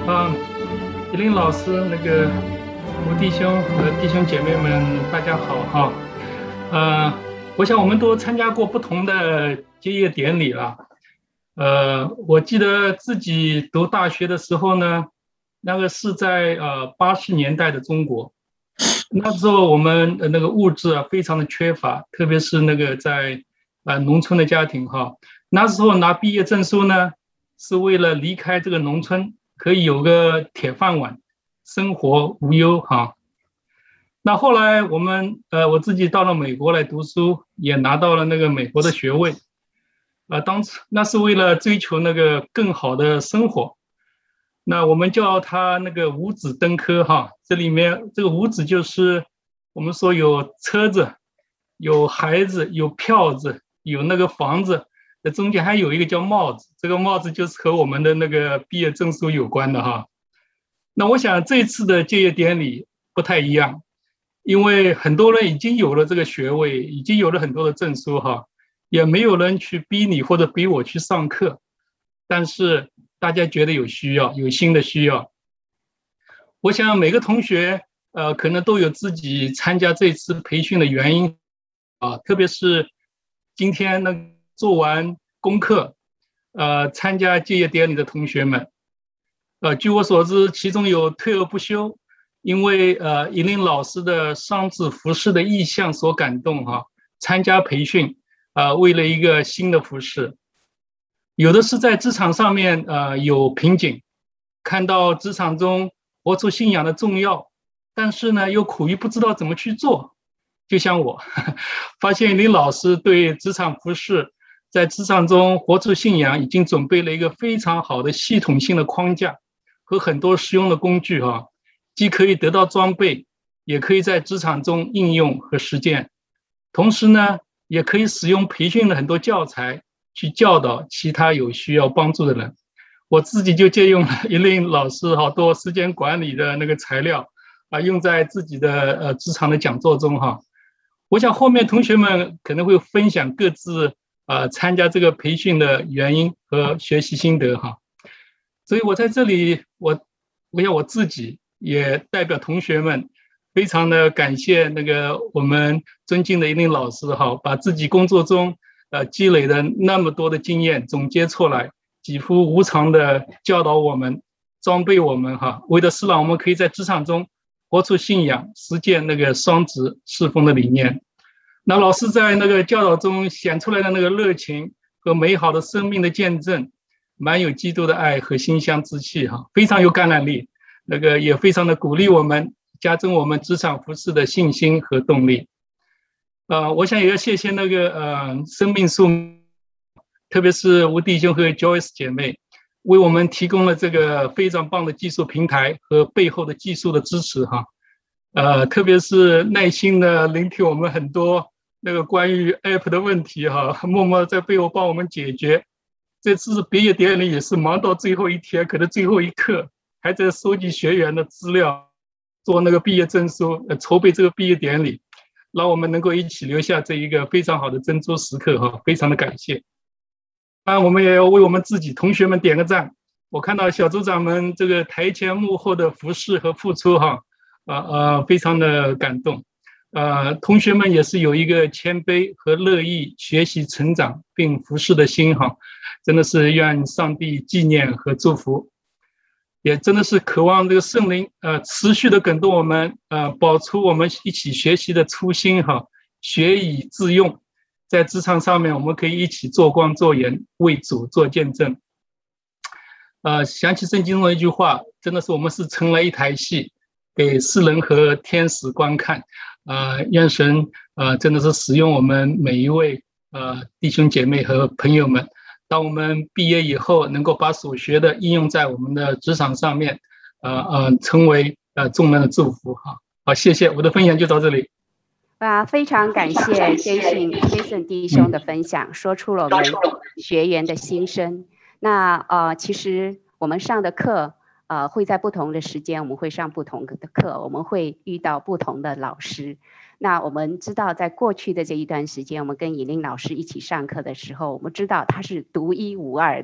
嗯，依林老师，吴弟兄和弟兄姐妹们，大家好哈。我想我们都参加过不同的结业典礼了。我记得自己读大学的时候呢，那个是在80年代的中国，那时候我们的那个物质啊非常的缺乏，特别是那个在农村的家庭哈。那时候拿毕业证书呢，是为了离开这个农村，可以有个铁饭碗，生活无忧哈。那后来我自己到了美国来读书，也拿到了那个美国的学位，当时那是为了追求那个更好的生活。那我们叫它那个五子登科哈，这里面这个五子就是我们说有车子、有孩子、有票子、有那个房子，这中间还有一个叫帽子，这个帽子就是和我们的那个毕业证书有关的哈。那我想这次的结业典礼不太一样，因为很多人已经有了这个学位，已经有了很多的证书哈，也没有人去逼你或者逼我去上课，但是大家觉得有需要，有新的需要。我想每个同学可能都有自己参加这次培训的原因啊，特别是今天呢做完功课，参加结业典礼的同学们，据我所知，其中有退而不休，因为尹林老师的双子服饰的意向所感动哈，参加培训为了一个新的服饰。有的是在职场上面有瓶颈，看到职场中活出信仰的重要，但是呢又苦于不知道怎么去做。就像我发现林老师对职场服饰在职场中活出信仰已经准备了一个非常好的系统性的框架和很多实用的工具哈，既可以得到装备，也可以在职场中应用和实践，同时呢也可以使用培训的很多教材去教导其他有需要帮助的人。我自己就借用了一类老师好多时间管理的那个材料用在自己的职场的讲座中哈。我想后面同学们可能会分享各自参加这个培训的原因和学习心得哈。所以我在这里我想我自己也代表同学们非常的感谢那个我们尊敬的一林老师哈，把自己工作中积累的那么多的经验总结出来，几乎无偿的教导我们，装备我们哈，为的是让我们可以在职场中活出信仰，实践那个双职侍奉的理念。那老师在那个教导中显出来的那个热情和美好的生命的见证，蛮有基督的爱和馨香之气哈，非常有感染力，那个也非常的鼓励我们，加增我们职场服饰的信心和动力。我想也要谢谢那个生命树，特别是吴弟兄和 Joyce 姐妹，为我们提供了这个非常棒的技术平台和背后的技术的支持哈。特别是耐心的聆听我们很多那个关于 App 的问题哈，默默在背后帮我们解决。这次毕业典礼也是忙到最后一天，可能最后一刻还在收集学员的资料，做那个毕业证书，筹备这个毕业典礼，让我们能够一起留下这一个非常好的珍珠时刻哈，非常的感谢。我们也要为我们自己同学们点个赞。我看到小组长们这个台前幕后的服侍和付出哈，非常的感动。同学们也是有一个谦卑和乐意学习成长并服侍的心哈，真的是愿上帝纪念和祝福，也真的是渴望这个圣灵持续的感动我们，保持我们一起学习的初心哈，学以致用，在职场上面我们可以一起做光做盐，为主做见证。想起圣经中的一句话，真的是我们是成了一台戏，给世人和天使观看。愿神真的是使用我们每一位弟兄姐妹和朋友们，当我们毕业以后，能够把所学的应用在我们的职场上面，成为众人的祝福哈。好，谢谢，我的分享就到这里。 非常感谢 Jason 弟兄的分享，说出了我们学员的心声。那其实我们上的课会在不同的时间，我们会上不同的课，我们会遇到不同的老师。那我们知道在过去的这一段时间，我们跟尹玲老师一起上课的时候，我们知道他是独一无二的，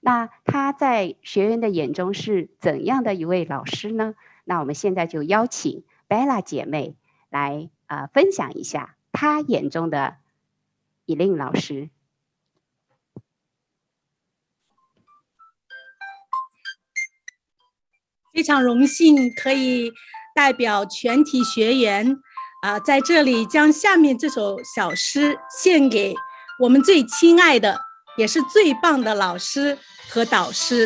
那他在学员的眼中是怎样的一位老师呢？那我们现在就邀请 Bella 姐妹来分享一下她眼中的Elaine老师。 非常荣幸可以代表全体学员在这里将下面这首小诗献给我们最亲爱的也是最棒的老师和导师。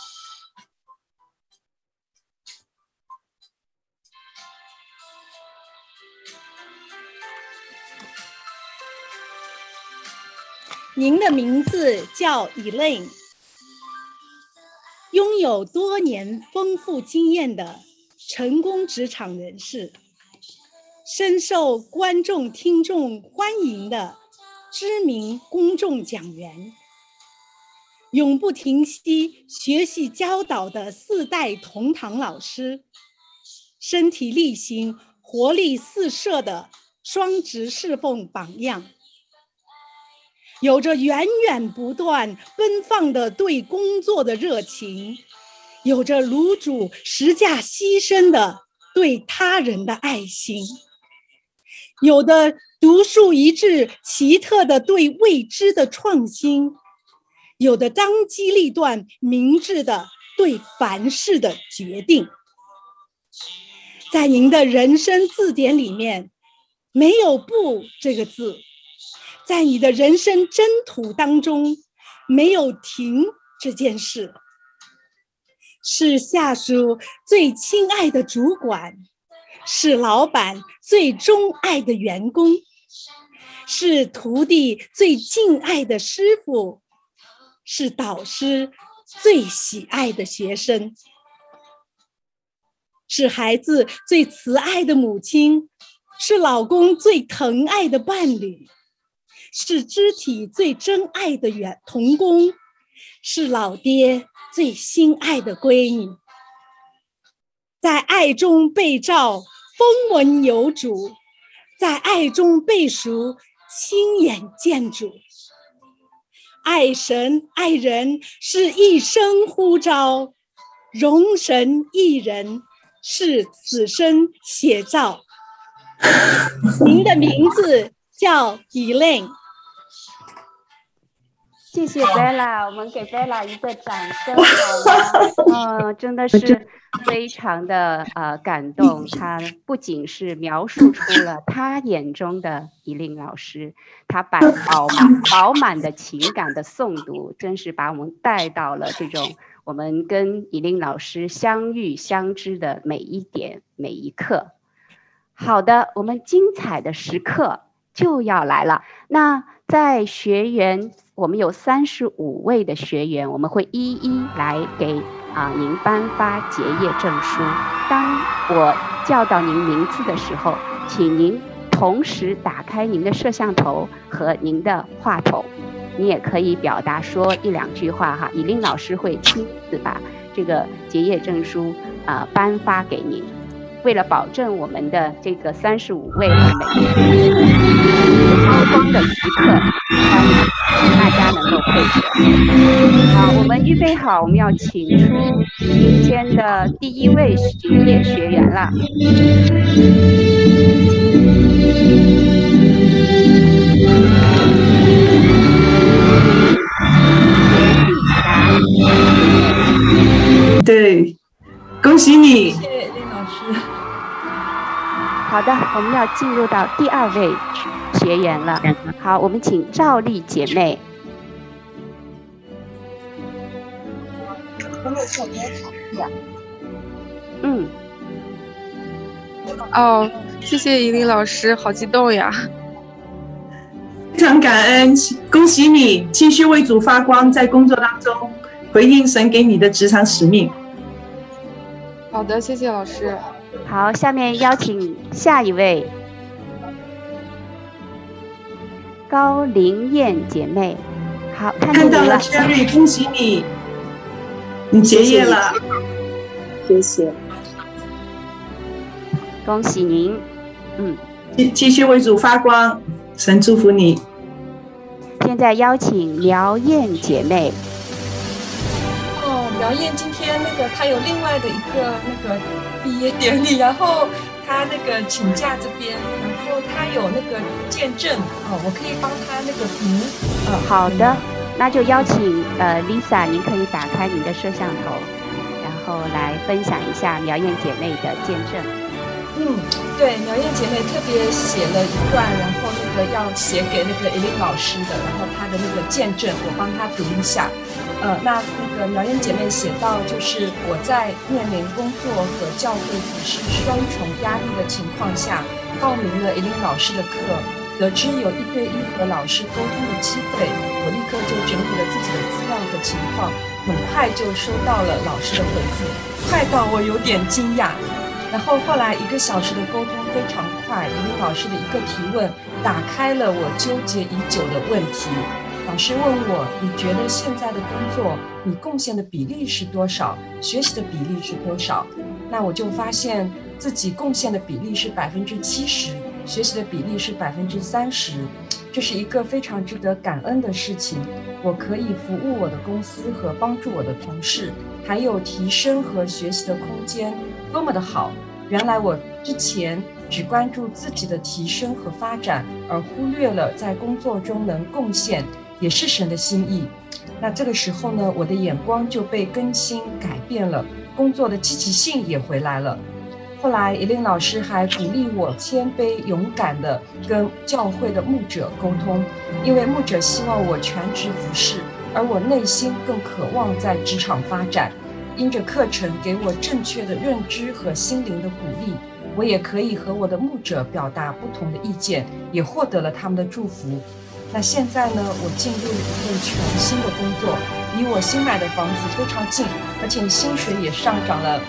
您的名字叫 Elaine， 拥有多年丰富经验的成功职场人士，深受观众听众欢迎的知名公众讲员，永不停息学习教导的4代同堂老师，身体力行活力四射的双职侍奉榜样，有着源源不断奔放的对工作的热情，有着炉主实价牺牲的对他人的爱心，有的独树一帜奇特的对未知的创新，有的当机立断明智的对凡事的决定。在您的人生字典里面没有不这个字，在你的人生征途当中没有停这件事，是下属最亲爱的主管，是老板最钟爱的员工，是徒弟最敬爱的师傅，是导师最喜爱的学生，是孩子最慈爱的母亲，是老公最疼爱的伴侣，是肢体最珍爱的同工，是老爹最心爱的闺女。在爱中被照，风闻有主；在爱中被赎，亲眼见主。爱神爱人是一生呼召，容神益人是此生写照。您的名字叫 Elaine。 谢谢 Bella， 我们给 Bella 一个掌声好吗？真的是非常的感动。她不仅是描述出了她眼中的Elaine老师，她把饱满的情感的诵读，真是把我们带到了这种我们跟Elaine老师相遇相知的每一点每一刻。好的，我们精彩的时刻就要来了。那在学员，我们有35位的学员，我们会一一来给您颁发结业证书。当我叫到您名字的时候，请您同时打开您的摄像头和您的话筒，你也可以表达说1、2句话哈。Elaine老师会亲自把这个结业证书颁发给您。为了保证我们的这个35位每一天高光的时刻，大家能够配合。好，我们预备好，我们要请出今天的第1位结业学员了。 对，恭喜你！ 谢谢林老师。 好的，我们要进入到第2位学员了。好，我们请赵丽姐妹。 哦，谢谢Elaine老师，好激动呀！ 非常感恩，恭喜你，继续为主发光，在工作当中回应神给你的职场使命。 好的，谢谢老师。 好，下面邀请下一位高玲燕姐妹。好，看到了 Cherry， 恭喜你，你结业了， 谢谢， 恭喜您。 继续为主发光，神祝福你。 现在邀请苗燕姐妹。 苗燕今天她有另外的一个毕业典礼，然后她请假这边，然后她有见证我可以帮她读。 好的，那就邀请Lisa， 您可以打开您的摄像头，然后来分享一下苗燕姐妹的见证。 对，苗燕姐妹特别写了一段，然后要写给Eileen老师的，然后她的见证，我帮她读一下。那苗燕姐妹写到，就是我在面临工作和教会服事双重压力的情况下，报名了Eileen老师的课，得知有1对1和老师沟通的机会，我立刻就整理了自己的资料和情况，很快就收到了老师的回复，快到我有点惊讶。然后后来1个小时的沟通非常快，Eileen老师的一个提问打开了我纠结已久的问题。老师问我，你觉得现在的工作你贡献的比例是多少？学习的比例是多少？那我就发现自己贡献的比例是70%，学习的比例是30%，这是一个非常值得感恩的事情。我可以服务我的公司和帮助我的同事，还有提升和学习的空间，多么的好！原来我之前只关注自己的提升和发展，而忽略了在工作中能贡献，也是神的心意。那这个时候呢，我的眼光就被更新改变了，工作的积极性也回来了。后来Eileen老师还鼓励我谦卑勇敢地跟教会的牧者沟通，因为牧者希望我全职服侍，而我内心更渴望在职场发展。因着课程给我正确的认知和心灵的鼓励，我也可以和我的牧者表达不同的意见，也获得了他们的祝福。那现在呢，我进入了一份全新的工作，离我新买的房子非常近，而且薪水也上涨了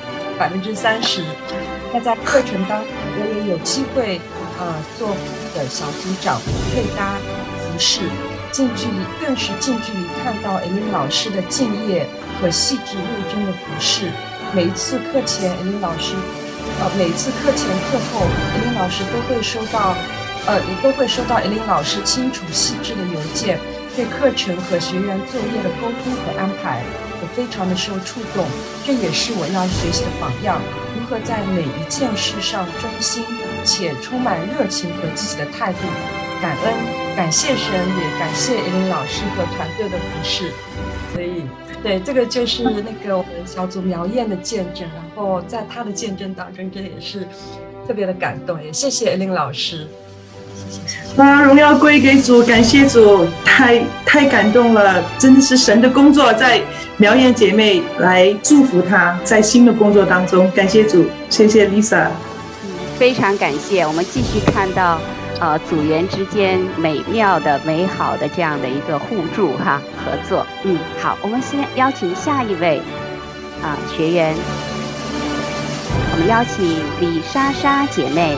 30%。那在课程当中，我也有机会做的小组长，配搭服饰，更是近距离看到Eileen老师的敬业和细致认真的服饰。每一次课前Eileen老师，每一次课前课后Eileen老师都会收到Eileen老师清楚细致的邮件，对课程和学员作业的沟通和安排，我非常的受触动。这也是我要学习的榜样，如何在每一件事上忠心且充满热情和积极的态度。感恩，感谢神，也感谢Eileen老师和团队的服侍。所以，对，这个就是我们小组苗燕的见证，然后在她的见证当中，真的也是特别的感动，也谢谢Eileen老师。 荣耀归给主，感谢主，太感动了，真的是神的工作，在苗燕姐妹来祝福她在新的工作当中，感谢主，谢谢 Lisa。 非常感谢，我们继续看到组员之间美妙的、美好的这样的一个互助合作。好，我们先邀请下一位学员，我们邀请李莎莎姐妹。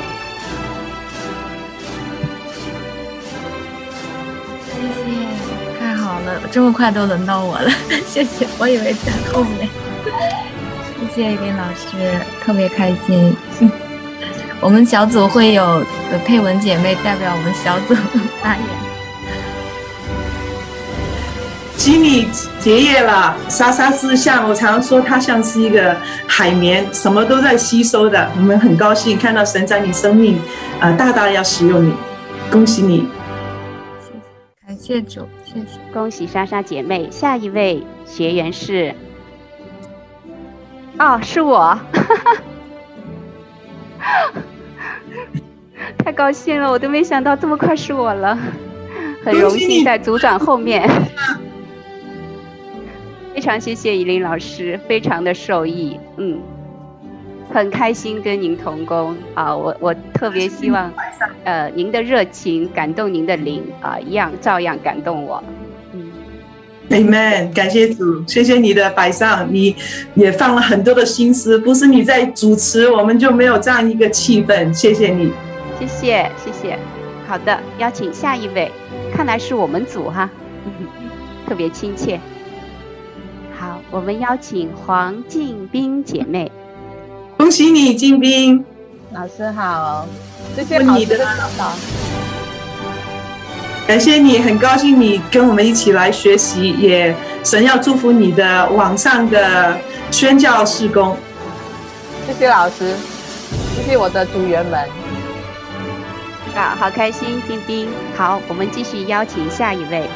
太好了，这么快都轮到我了，谢谢，我以为在后面。谢谢Eileen老师，特别开心。我们小组会有佩文姐妹代表我们小组发言。 吉米结业了，莎莎是像我常说，她像是一个海绵，什么都在吸收的。我们很高兴看到神在你生命大大要使用你，恭喜你。 感谢主，谢谢， 恭喜莎莎姐妹。下一位学员是，是我，太高兴了，我都没想到这么快是我了，很荣幸在组长后面。非常谢谢Eileen老师，非常的受益，很开心跟您同工我特别希望您的热情感动您的灵照样感动我。 Amen， 感谢主，谢谢你的摆上，你也放了很多的心思，不是你在主持，我们就没有这样一个气氛，谢谢你。 谢谢谢谢。好的，邀请下一位，看来是我们组特别亲切。好，我们邀请黄静斌姐妹。 恭喜你，静斌。 老师好，谢谢老师的教导。 感谢你，很高兴你跟我们一起来学习，也神要祝福你的网上的宣教事工。 谢谢老师，谢谢我的组员们。 好开心，丁丁。好，我们继续邀请下一位。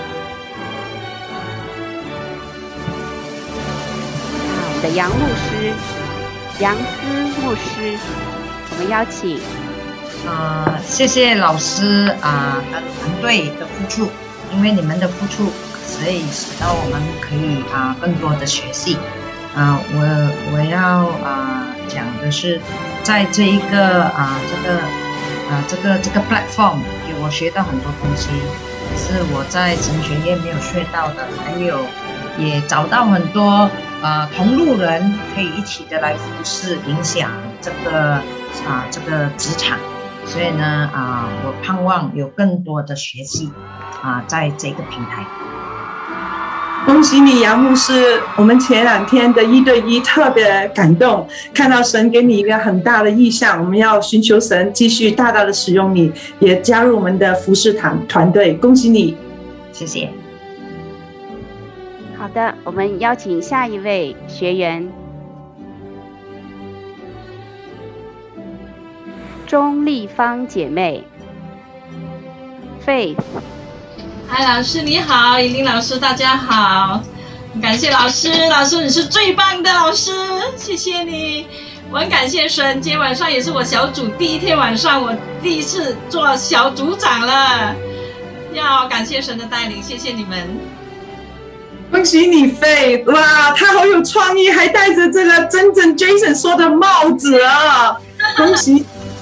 我们的杨牧师，杨思牧师，我们邀请。 谢谢老师的团队的付出，因为你们的付出，所以使到我们可以更多的学习。我要讲的是，在这一个这个 platform 给我学到很多东西，是我在神学院没有学到的，还有也找到很多同路人可以一起的来服侍，影响这个职场。所以呢我盼望有更多的学习在这个平台。 恭喜你，杨牧师！我们前2天的1对1特别感动，看到神给你一个很大的意向，我们要寻求神继续大大的使用你，也加入我们的服侍团队。恭喜你， 谢谢。 好的，我们邀请下一位学员，钟丽芳姐妹 ，Faith。 嗨，老师你好，依琳老师大家好，感谢老师，老师你是最棒的老师，谢谢你，我很感谢神。今天晚上也是我小组第1天晚上，我第1次做小组长了，要感谢神的带领，谢谢你们。 恭喜你飞，哇，他好有创意，还戴着这个真正 Jason 说的帽子啊！恭喜！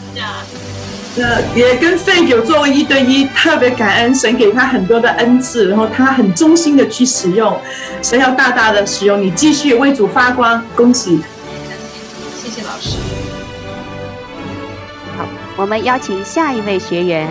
也跟费有作为1对1，特别感恩神给他很多的恩赐，然后他很忠心的去使用，神要大大的使用你，继续为主发光，恭喜！ 谢谢老师。 好，我们邀请下一位学员。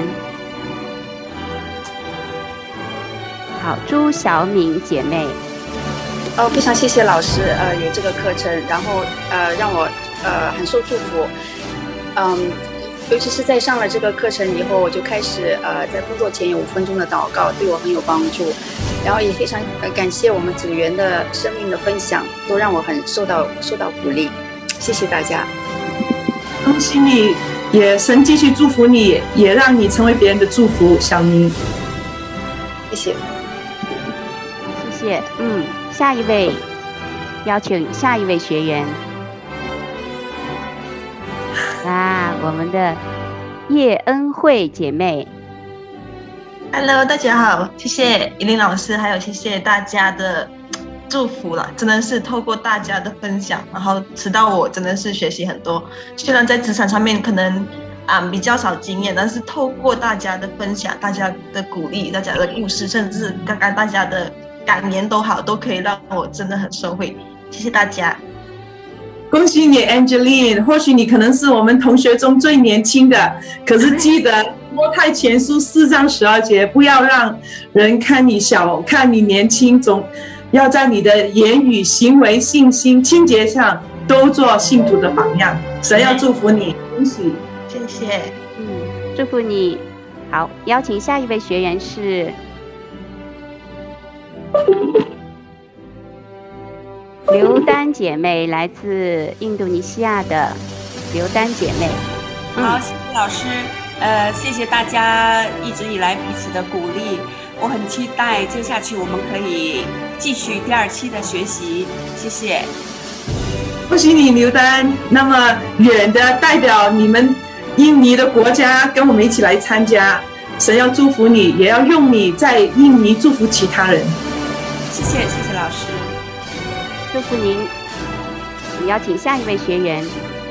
好，朱小敏姐妹。 非常谢谢老师有这个课程，然后让我很受祝福，尤其是在上了这个课程以后，我就开始在工作前有5分钟的祷告，对我很有帮助。然后也非常感谢我们组员的生命的分享，都让我很受到鼓励。谢谢大家， 恭喜你，也神继续祝福你，也让你成为别人的祝福。小明， 谢谢， 谢谢。下一位，邀请下一位学员。我们的叶恩惠姐妹 ，Hello， 大家好，谢谢依琳老师，还有谢谢大家的祝福了，真的是透过大家的分享，然后直到我真的是学习很多。虽然在职场上面可能比较少经验，但是透过大家的分享、大家的鼓励、大家的故事，甚至刚刚大家的感言都好，都可以让我真的很受惠。谢谢大家。 恭喜你 Angeline， 或许你可能是我们同学中最年轻的，可是记得摩太前书4章12节，不要让人看你小，看你年轻，总要在你的言语、行为、信心、清洁上都做信徒的榜样。神要祝福你，恭喜， 谢谢， 祝福你。好，邀请下一位学员是刘丹姐妹，来自印度尼西亚的刘丹姐妹。 好，谢谢老师，谢谢大家一直以来彼此的鼓励，我很期待接下去我们可以继续第2期的学习，谢谢。 恭喜你，刘丹，那么远的代表你们印尼的国家跟我们一起来参加，神要祝福你，也要用你在印尼祝福其他人。 谢谢，谢谢老师。 祝福您。我们邀请下一位学员。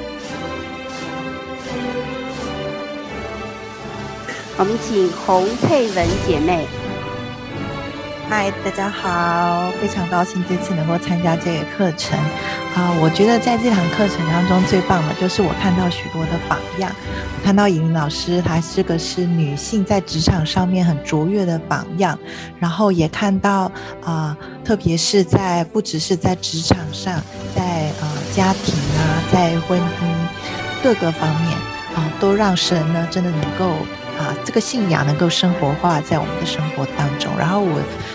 我们请洪佩文姐妹。 嗨，大家好，非常高兴这次能够参加这个课程。我觉得在这堂课程当中最棒的就是我看到许多的榜样。我看到以琳老师，她是女性在职场上面很卓越的榜样，然后也看到特别是不只是在职场上，在家庭在婚姻各个方面都让神呢真的能够这个信仰能够生活化在我们的生活当中。然后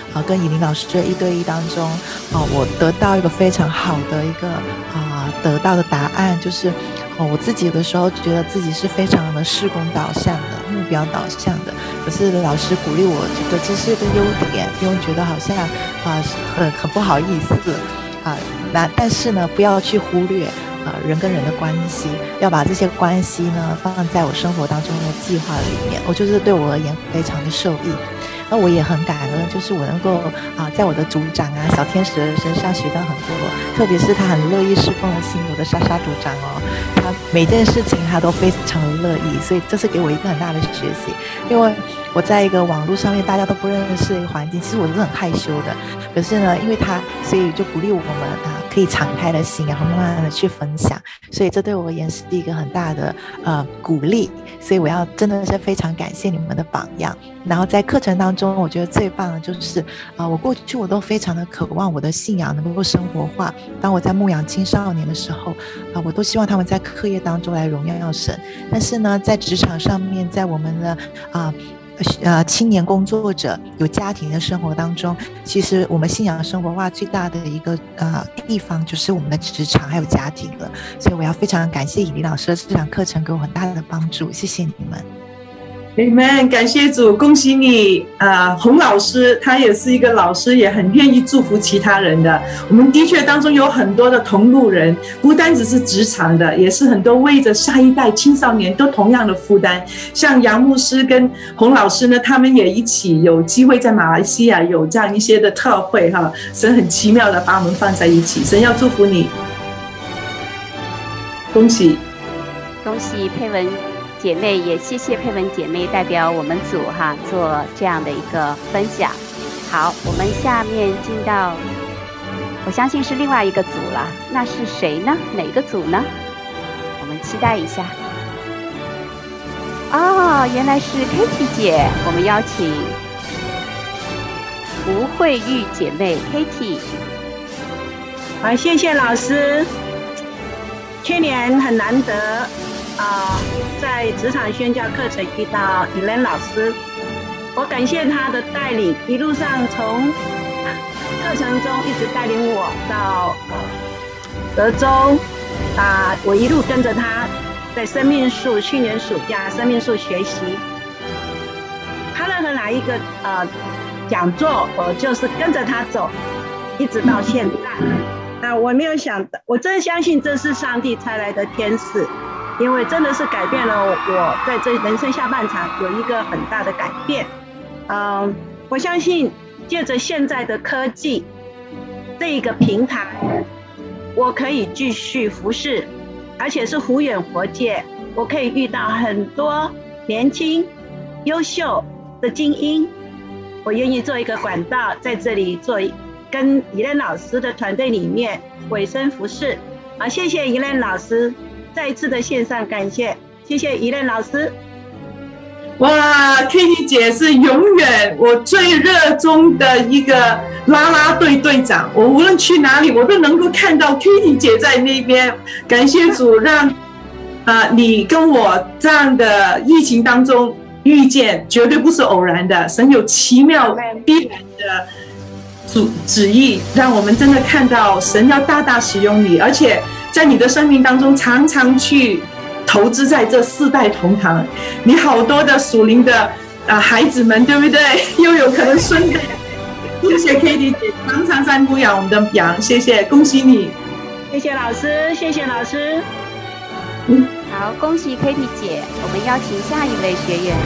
跟以琳老师这1对1当中，我得到一个非常好的一个得到的答案，就是我自己有的时候觉得自己是非常的事工导向的、目标导向的，可是老师鼓励我，觉得这是一个优点，不用觉得好像很不好意思但是呢，不要去忽略人跟人的关系，要把这些关系呢放在我生活当中的计划里面。我就是对我而言非常的受益。那我也很感恩，就是我能够在我的组长小天使的身上学到很多，特别是他很乐意侍奉的心，我的莎莎组长他每件事情他都非常的乐意，所以这是给我一个很大的学习。因为我在一个网络上面大家都不认识的一个环境，其实我是很害羞的，可是呢，因为他，所以就鼓励我们可以敞开的心，然后慢慢的去分享，所以这对我而言是一个很大的鼓励，所以我要真的是非常感谢你们的榜样。然后在课程当中，我觉得最棒的就是我过去我都非常的渴望我的信仰能够生活化。当我在牧养青少年的时候我都希望他们在课业当中来荣耀神，但是呢，在职场上面，在我们的青年工作者有家庭的生活当中，其实我们信仰生活化最大的一个地方就是我们的职场还有家庭了。所以我要非常感谢以琳老师的这堂课程给我很大的帮助，谢谢你们。 Amen， 感谢主，恭喜你洪老师他也是一个老师，也很愿意祝福其他人的。我们的确当中有很多的同路人，不单只是职场的，也是很多为着下一代青少年都同样的负担。像杨牧师跟洪老师呢，他们也一起有机会在马来西亚有这样一些的特会神很奇妙的把我们放在一起，神要祝福你，恭喜佩文姐妹，也谢谢佩文姐妹代表我们组做这样的一个分享。好，我们下面进到，我相信是另外一个组了，那是谁呢？哪个组呢？我们期待一下。原来是 Kitty 姐，我们邀请吴慧玉姐妹 Kitty。 好，谢谢老师。去年很难得在职场宣教课程遇到以琳老师，我感谢她的带领，一路上从课程中一直带领我到德州我一路跟着她在生命树，去年暑假生命树学习，她任何哪一个讲座，我就是跟着她走，一直到现在。我没有想到，我真相信这是上帝差来的天使。因为真的是改变了我在这人生下半场有一个很大的改变。我相信借着现在的科技这一个平台，我可以继续服侍，而且是福远佛界，我可以遇到很多年轻优秀的精英，我愿意做一个管道，在这里做跟以琳老师的团队里面委身服侍。谢谢以琳老师，再一次的线上感谢，谢谢以琳老师。 哇 ，Kitty 姐是永远我最热衷的一个啦啦队队长，我无论去哪里，我都能够看到 Kitty 姐在那边。感谢主，让你跟我这样的疫情当中遇见，绝对不是偶然的，神有奇妙必然的旨意，让我们真的看到神要大大使用你，而且在你的生命当中常常去投资在这4代同堂，你好多的属灵的孩子们，对不对？又有可能孙子。谢谢 Kitty 姐常常在牧养我们的羊，谢谢，恭喜你。 谢谢老师，谢谢老师。 好，恭喜 Kitty 姐，我们邀请下一位学员。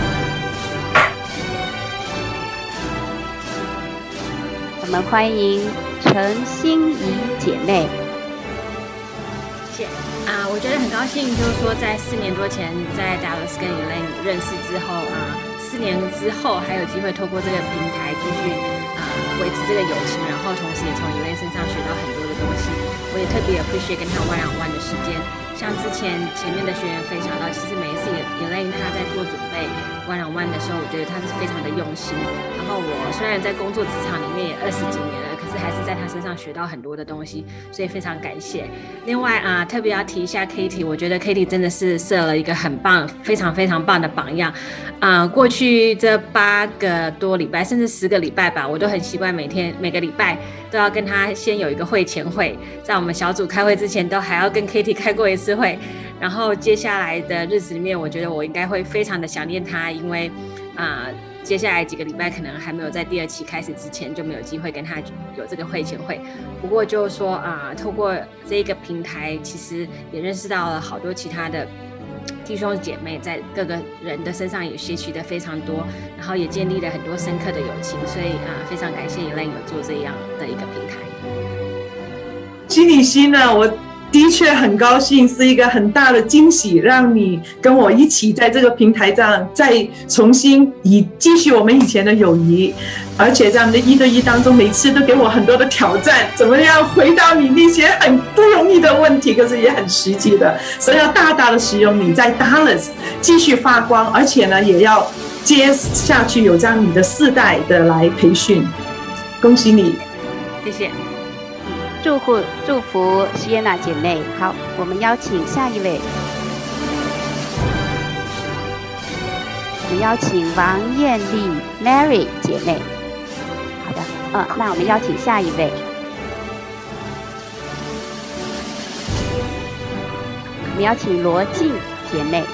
我们欢迎陈心怡姐妹。 谢谢我觉得很高兴，就是说在4年多前在 Dallas 跟 Elaine 认识之后4年之后还有机会透过这个平台继续维持这个友情，然后同时也从 Elaine 身上学到很多的东西。我也特别 appreciate 跟他one-on-one的时间，像之前面的学员分享到，其实每一次 Elaine 他在做准备one-on-one的时候，我觉得他是非常的用心。然后我虽然在工作职场里面也20几年了，可是是还是在他身上学到很多的东西，所以非常感谢。另外特别要提一下 Katie， 我觉得 Katie 真的是设了一个很棒、非常非常棒的榜样。过去这8个多礼拜，甚至10个礼拜吧，我都很习惯每个礼拜都要跟他先有一个会前会，在我们小组开会之前都还要跟 Katie 开过一次会。然后接下来的日子里面，我觉得我应该会非常的想念他，因为接下来几个礼拜可能还没有在第2期开始之前就没有机会跟他有这个会前会。不过就是说透过这一个平台，其实也认识到了好多其他的弟兄姐妹，在各个人的身上也学习的非常多，然后也建立了很多深刻的友情，所以非常感谢 Elaine 有做这样的一个平台。 心里心呢，我的确很高兴，是一个很大的惊喜，让你跟我一起在这个平台上再重新继续我们以前的友谊，而且在我们的1对1当中，每次都给我很多的挑战，怎么样回答你那些很不容易的问题，可是也很实际的，所以要大大的使用你在 Dallas 继续发光，而且呢也要接下去有这样你的4代的来培训，恭喜你， 谢谢。 祝福西耶娜姐妹。好，我们邀请下一位，我们邀请王艳丽 Mary 姐妹。好的，那我们邀请下一位，我们邀请罗静姐妹。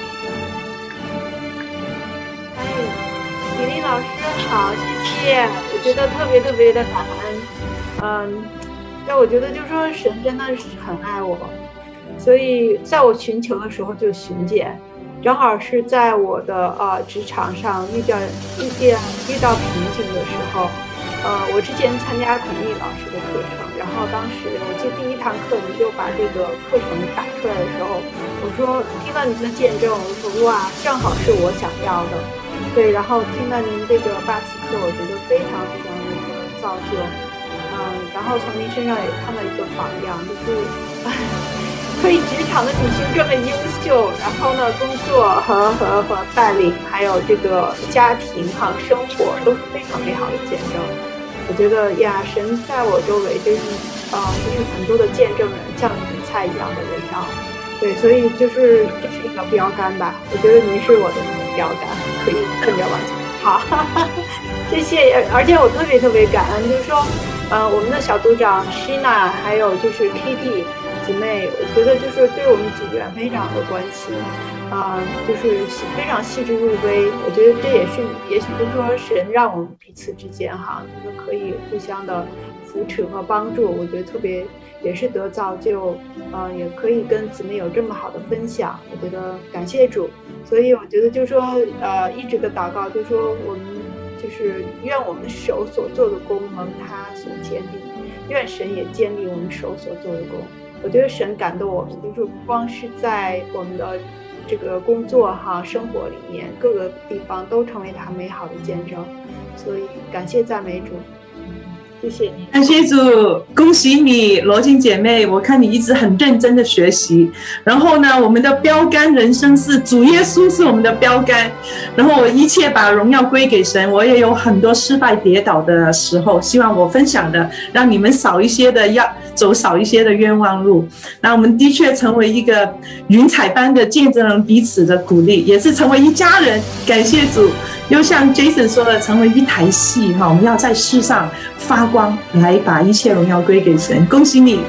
李丽老师好，谢谢，我觉得特别的感恩，但我觉得就是说神真的是很爱我，所以在我寻求的时候就寻见，正好是在我的职场上遇到瓶颈的时候，我之前参加孔毅老师的课程，然后当时我记得第1堂课你就把这个课程打出来的时候，我说听到您的见证，我说哇，正好是我想要的，对，然后听到您这个8期课，我觉得非常非常的造就。然后从您身上也看到一个榜样，就是可以职场的女性这么优秀，然后呢，工作和带领，还有这个家庭生活都是非常美好的见证。我觉得呀，神在我周围就是很多的见证人像云彩一样的围绕，对，所以这是一个标杆吧。我觉得您是我的标杆，可以跟着往前。好，谢谢。而且我特别感恩，就是说。我们的小组长 Shina 还有就是 Katie 姊妹，我觉得就是对我们组员非常的关心，就是非常细致入微。我觉得这也许就是说神让我们彼此之间就是可以互相的扶持和帮助。我觉得特别也是得造就，也可以跟姊妹有这么好的分享。我觉得感谢主，所以我觉得就是说一直的祷告，就是说我们。就是愿我们手所做的工蒙他所建立，愿神也建立我们手所做的工。我觉得神感动我们，就是不光是在我们的这个工作生活里面，各个地方都成为他美好的见证。所以感谢赞美主，谢谢你， 感谢主，恭喜你，罗静姐妹，我看你一直很认真的学习。然后呢，我们的标杆人生是主耶稣是我们的标杆。然后我一切把荣耀归给神。我也有很多失败跌倒的时候，希望我分享的让你们少一些的走少一些的冤枉路。那我们的确成为一个云彩般的见证人，彼此的鼓励，也是成为一家人。感谢主，又像 Jason 说的，成为一台戏我们要在世上发光，来把一切荣耀归给神。恭喜你，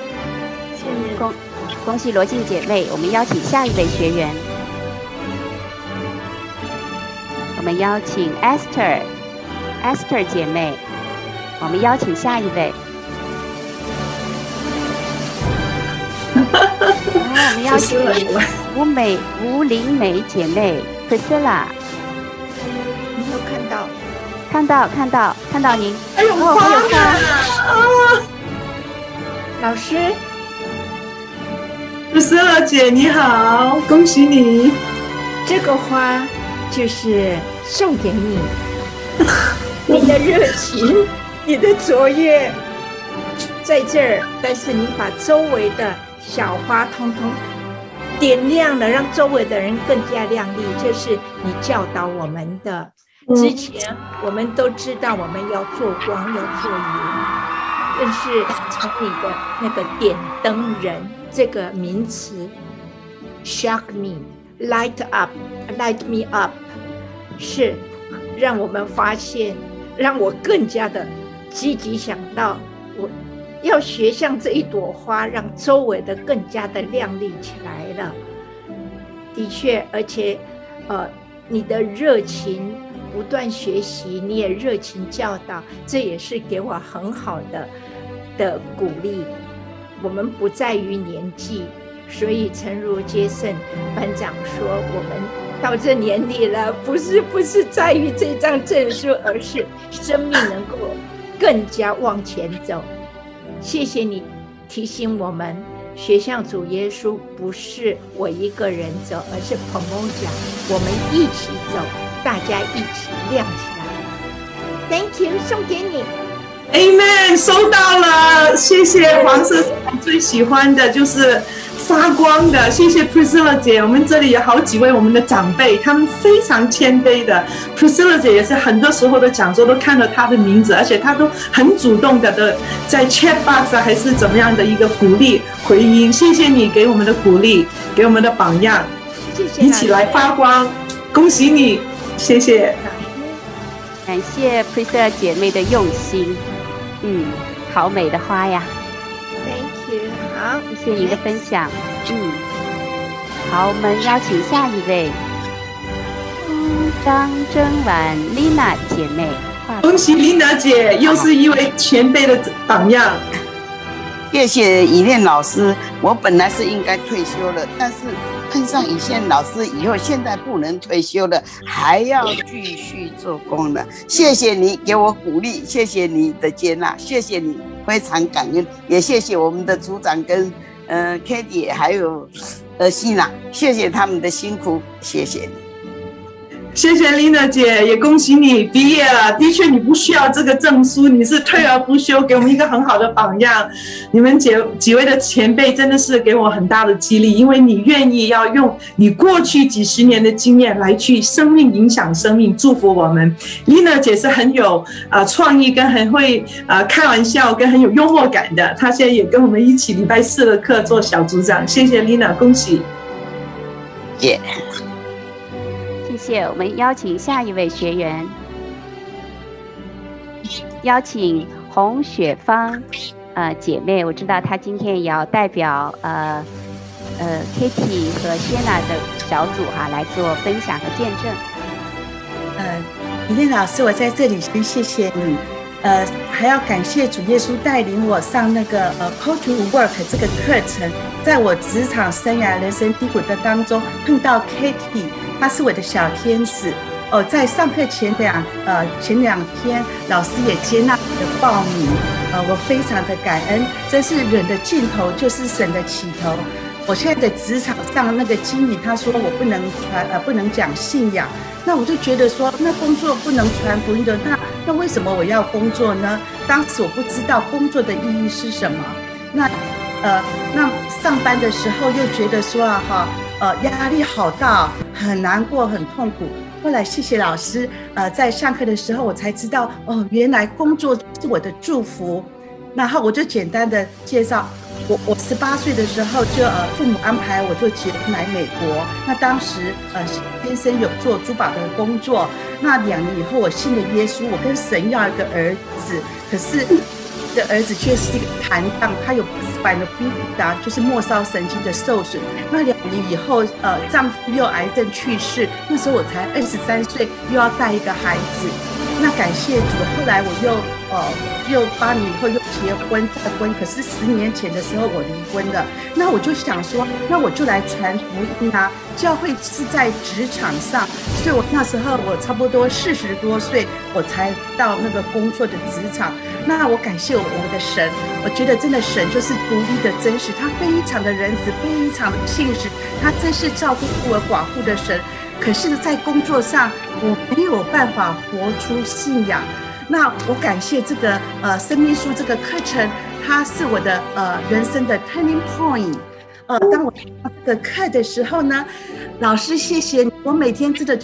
恭喜罗静姐妹。我们邀请下一位学员，我们邀请 Esther 姐妹。我们邀请下一位，我们邀请吴灵美姐妹 Priscilla。 你有看到您。 还有花老师 ，Priscilla姐你好，恭喜你。 这个花就是送给你，你的热情，你的卓越在这儿，但是你把周围的小花通通点亮了，让周围的人更加亮丽，这是你教导我们的。之前我们都知道我们要做光，要做盐， 更是从你的那个点灯人这个名词 ，shock me，light up，light me up， 是让我们发现，让我更加的积极想到，我要学像这一朵花，让周围的更加的亮丽起来了。的确，而且你的热情不断学习，你也热情教导，这也是给我很好的鼓励。我们不在于年纪，所以诚如杰森班长说，我们到这年龄了，不是在于这张证书，而是生命能够更加往前走。谢谢你提醒我们，学像主耶稣不是我一个人走，而是朋友讲，我们一起走，大家一起亮起来。Thank you， 送给你。 Amen， 收到了，谢谢黄色。我最喜欢的就是发光的，谢谢 Priscilla 姐。我们这里有好几位我们的长辈，他们非常谦卑的。Priscilla 姐也是很多时候的讲座都看到她的名字，而且她都很主动的在 chat box 还是怎么样的一个鼓励回应。谢谢你给我们的鼓励，给我们的榜样， 谢谢， 一起来发光，恭喜你，谢谢。 感谢 Priscilla 姐妹的用心。好美的花呀 ！Thank you， 好， 谢谢你的分享。好，我们邀请下一位，张真婉 Lina 姐妹。 恭喜 Lina 姐，又是一位前辈的榜样。 谢谢以恋老师，我本来是应该退休了，但是碰上以恋老师以后，现在不能退休了，还要继续做工了。谢谢你给我鼓励，谢谢你的接纳，谢谢你，非常感恩，也谢谢我们的组长跟Katie 还有希娜，谢谢他们的辛苦，谢谢你。 谢谢 Lina 姐，也恭喜你毕业了。的确，你不需要这个证书，你是退而不休，给我们一个很好的榜样。你们几位的前辈真的是给我很大的激励，因为你愿意要用你过去几十年的经验来去生命影响生命，祝福我们。Lina 姐是很有创意，跟很会开玩笑，跟很有幽默感的。她现在也跟我们一起礼拜4的课做小组长。谢谢 Lina， 恭喜。 谢谢谢，我们邀请下一位学员，邀请洪雪芳姐妹，我知道她今天也要代表Katie 和 Shanna 的小组来做分享和见证。 以恋老师，我在这里先谢谢你，还要感谢主耶稣带领我上那个Call to Work 这个课程，在我职场生涯人生低谷的当中碰到 Katie。他是我的小天使在上课前2天，老师也接纳我的报名，我非常的感恩。真是人的尽头就是神的起头。我现在的职场上那个经理他说我不能讲信仰，那我就觉得说，那工作不能传福音的，那为什么我要工作呢？当时我不知道工作的意义是什么。那上班的时候又觉得说压力好大，很难过，很痛苦。后来谢谢老师，在上课的时候我才知道，原来工作是我的祝福。然后我就简单的介绍，我18岁的时候就父母安排我就结婚来美国。那当时先生有做珠宝的工作。那2年以后我信了耶稣，我跟神要一个儿子，可是的儿子却是一个残障，他有spinal bifida，就是末梢神经的受损。那2年以后，丈夫又癌症去世，那时候我才23岁，又要带一个孩子。那感谢主，后来我又8年以后又结婚再婚，可是10年前的时候我离婚了。那我就想说，那我就来传福音啊！教会是在职场上，所以我那时候我差不多40多岁，我才到那个工作的职场。那我感谢我的神，我觉得真的神就是独一的真实，他非常的仁慈，非常的信实，他真是照顾孤儿寡妇的神。可是在工作上我没有办法活出信仰。那我感谢这个生命树这个课程，它是我的人生的 turning point。当我上这个课的时候呢，老师谢谢你，我每天真的就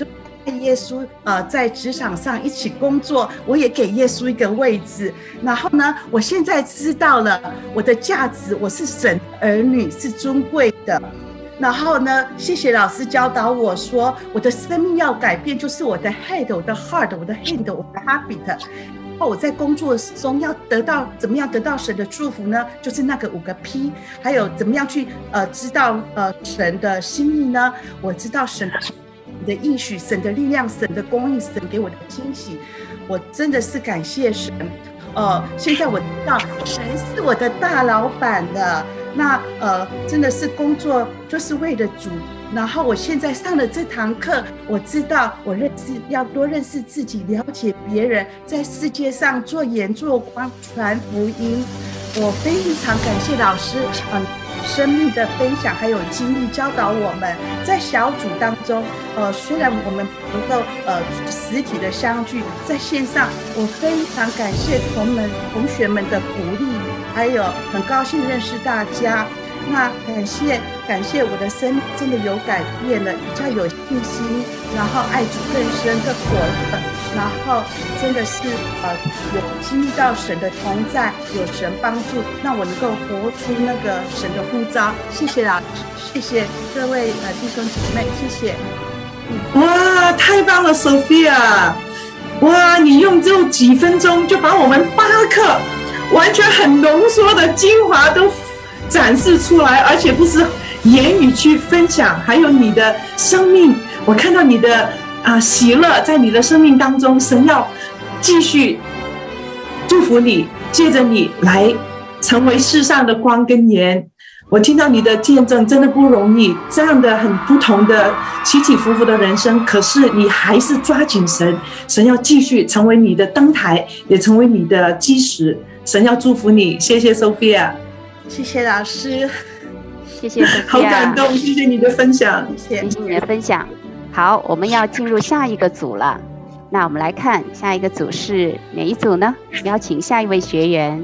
耶稣在职场上一起工作，我也给耶稣一个位置。然后呢，我现在知道了我的价值，我是神的儿女，是尊贵的。然后呢，谢谢老师教导我说，我的生命要改变，就是我的 head、我的 heart、我的 hand、我的 habit。我在工作中要怎么样得到神的祝福呢？就是那个5个 P， 还有怎么样去知道神的心意呢？我知道神的应许、神的力量、神的供应、神给我的惊喜，我真的是感谢神。现在我知道神是我的大老板了。那真的是工作就是为了主。然后我现在上了这堂课，我知道要多认识自己，了解别人，在世界上做盐做光，传福音。我非常感谢老师生命的分享还有经历教导我们，在小组当中虽然我们不能够实体的相聚，在线上我非常感谢同学们的鼓励，还有很高兴认识大家。那感谢我的生命真的有改变了，比较有信心，然后爱主更深更火热，然后真的是有经历到神的同在，有神帮助，让我能够活出那个神的呼召。谢谢老师，谢谢各位弟兄姐妹，谢谢。 哇，太棒了 ，Sophia！ 哇，你用这几分钟就把我们8课完全很浓缩的精华都展示出来，而且不是言语去分享，还有你的生命，我看到你的喜乐在你的生命当中，神要继续祝福你，借着你来成为世上的光跟盐。我听到你的见证真的不容易，这样的很不同的起起伏伏的人生，可是你还是抓紧神，神要继续成为你的灯台，也成为你的基石，神要祝福你。谢谢 Sophia。 谢谢老师， 谢谢 Sophia， 好感动，谢谢你的分享， 谢谢你的分享。好，我们要进入下一个组了。那我们来看下一个组是哪一组呢？邀请下一位学员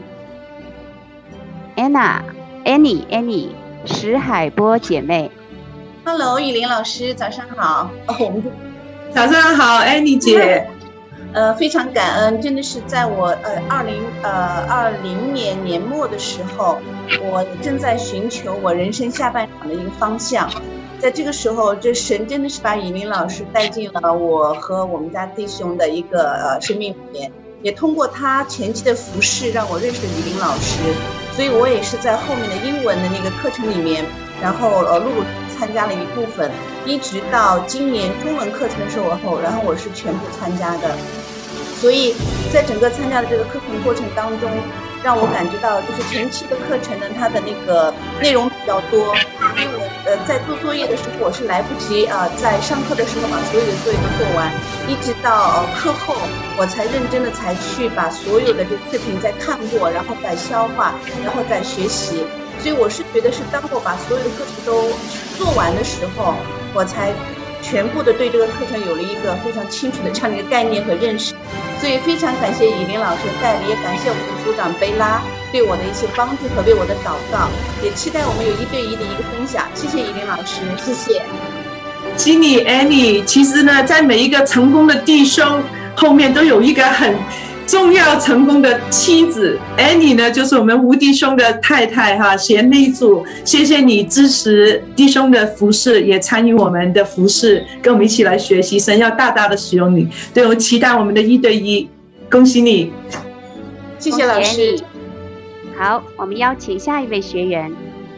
Annie 石海波姐妹。 Hello， 以琳老师，早上好。 早上好 ，Annie 姐。 非常感恩，真的是在我2020年年末的时候，我正在寻求我人生下半场的一个方向。在这个时候，这神真的是把以琳老师带进了我和我们家弟兄的一个生命里面，也通过他前期的服侍，让我认识以琳老师。所以我也是在后面的英文的那个课程里面，然后陆续参加了一部分，一直到今年中文课程的时候，然后我是全部参加的。所以在整个参加的这个课程过程当中，让我感觉到就是前期的课程呢，它的那个内容比较多，所以我在做作业的时候，我是来不及在上课的时候把所有的作业都做完，一直到课后我才认真的才去把所有的这个视频再看过，然后再消化，然后再学习。所以我是觉得是当我把所有的课程都做完的时候，我才全部的对这个课程有了一个非常清楚的这样的一个概念和认识。所以非常感谢以琳老师的带领，也感谢我们的组长贝拉对我的一些帮助和为我的祷告，也期待我们有1对1的一个分享。谢谢以琳老师，谢谢。 希你 Annie， 其实呢，在每一个成功的弟兄后面都有一个很重要成功的妻子 Annie 呢，就是我们吴弟兄的太太哈，贤内助。谢谢你支持弟兄的服事，也参与我们的服事，跟我们一起来学习。神要大大的使用你，对，我期待我们的1对1，恭喜你， 谢谢老师。 好，我们邀请下一位学员。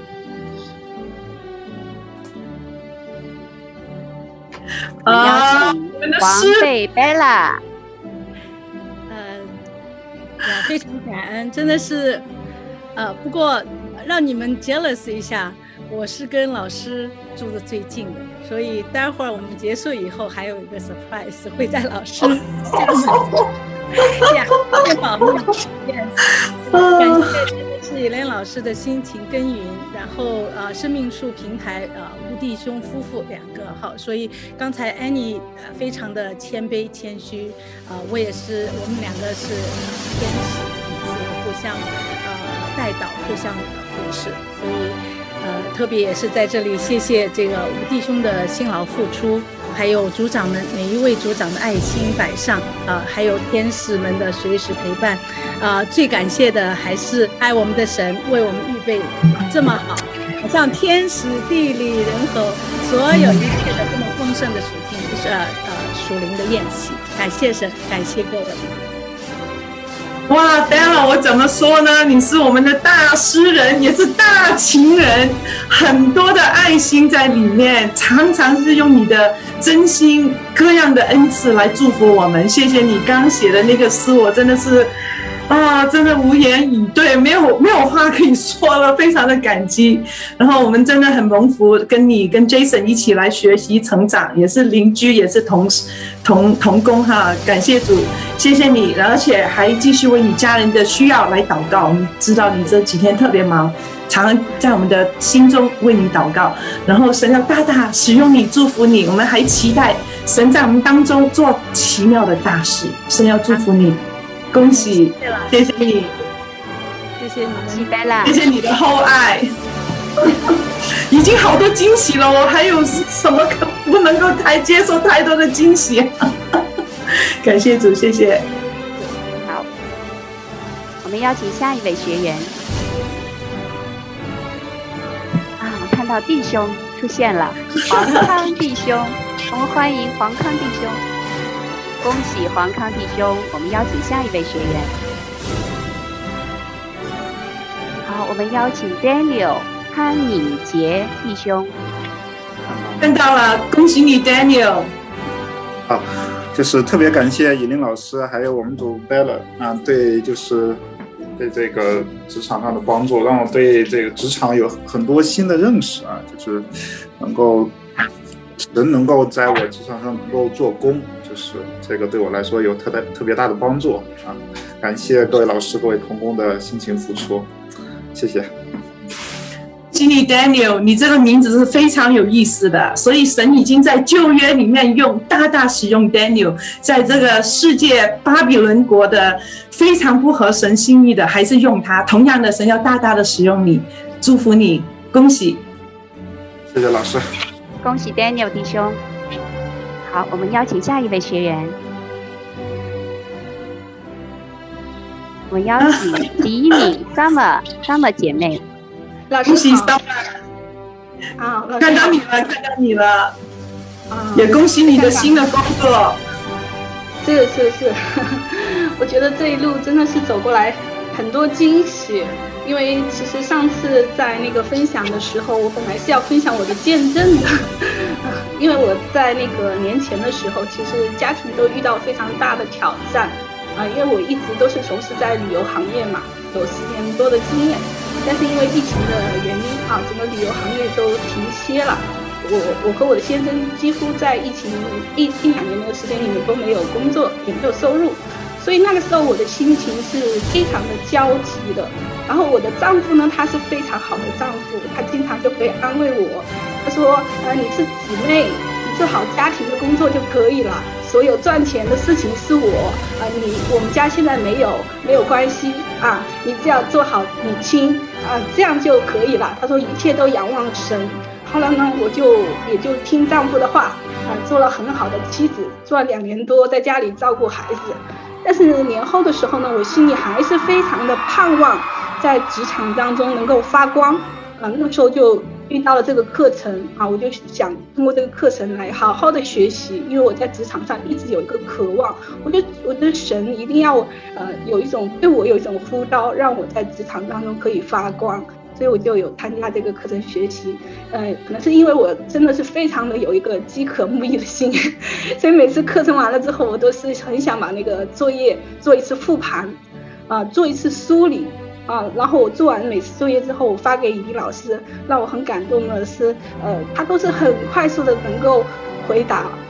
我们邀请王贝 Bella。 非常感恩，真的是，不过让你们 jealous 一下，我是跟老师住的最近的，所以待会儿我们结束以后还有一个 surprise 会在老师家门口，先保密。感谢真的是以琳老师的辛勤耕耘，然后生命树平台吴弟兄夫妇2个好，所以刚才 Annie 非常的谦卑谦虚，我也是，我们2个是天使，彼此互相带导，互相扶持，所以特别也是在这里谢谢这个吴弟兄的辛劳付出， 还有组长们每一位组长的爱心摆上，还有天使们的随时陪伴，最感谢的还是爱我们的神为我们预备这么好，好像天时地利人和，所有一切的这么丰盛的属灵的宴席，感谢神，感谢各位。 哇 ，Bella， 我怎么说呢？你是我们的大诗人，也是大情人，很多的爱心在里面，常常是用你的真心、各样的恩赐来祝福我们。谢谢你刚写的那个诗，我真的是。真的无言以对，没有话可以说了，非常的感激。然后我们真的很蒙福，跟你跟 Jason 一起来学习成长，也是邻居，也是同工哈。感谢主，谢谢你，而且还继续为你家人的需要来祷告。我们知道你这几天特别忙，常常在我们的心中为你祷告。然后神要大大使用你，祝福你。我们还期待神在我们当中做奇妙的大事。神要祝福你。恭喜，谢谢你， 谢谢你， 期待啦， 谢谢你的厚爱，已经好多惊喜了，我还有什么不能够接受太多的惊喜？感谢主，谢谢。 好，我们邀请下一位学员。我看到弟兄出现了，黄康弟兄，我们欢迎黄康弟兄。恭喜黄康弟兄，我们邀请下一位学员。好，我们邀请 Daniel 潘敏杰弟兄。 看到了，恭喜你 Daniel。 好，就是特别感谢以琳老师，还有我们组 Bella 对这个职场上的帮助，让我对这个职场有很多新的认识就是能够在我职场上能够做工。是这个对我来说有特别大的帮助感谢各位老师、各位同工的辛勤付出，谢谢。 经理 Daniel， 你这个名字是非常有意思的，所以神已经在旧约里面大大使用 Daniel， 在这个世界巴比伦国的非常不合神心意的，还是用他。同样的，神要大大的使用你，祝福你，恭喜。 谢谢老师， 恭喜 Daniel 弟兄。好，我们邀请下一位学员。我们邀请李敏 Summer 姐妹。 老师好。 看到你了，也恭喜你的新的工作。 是，我觉得这一路真的是走过来很多惊喜。因为其实上次在那个分享的时候，我本来是要分享我的见证的，因为我在那个年前的时候，其实家庭都遇到非常大的挑战，因为我一直都是从事在旅游行业嘛，有10年多的经验，但是因为疫情的原因整个旅游行业都停歇了，我和我的先生几乎在疫情1-2年的时间里面都没有工作，也没有收入。所以那个时候我的心情是非常的焦急的，然后我的丈夫呢，他是非常好的丈夫，他经常就会安慰我，他说你是姊妹，你做好家庭的工作就可以了，所有赚钱的事情是我们家现在没有关系你只要做好母亲这样就可以了。他说一切都仰望神。后来呢，我也就听丈夫的话做了很好的妻子，做了2年多，在家里照顾孩子。但是年后的时候呢，我心里还是非常的盼望在职场当中能够发光那时候就遇到了这个课程我就想通过这个课程来好好的学习，因为我在职场上一直有一个渴望，我觉得神一定要对我有一种呼召，让我在职场当中可以发光，所以我就有参加这个课程学习。可能是因为我真的是非常的有一个饥渴慕义的心，所以每次课程完了之后，我都是很想把那个作业做一次复盘做一次梳理然后我做完每次作业之后，我发给以琳老师，让我很感动的是他都是很快速的能够回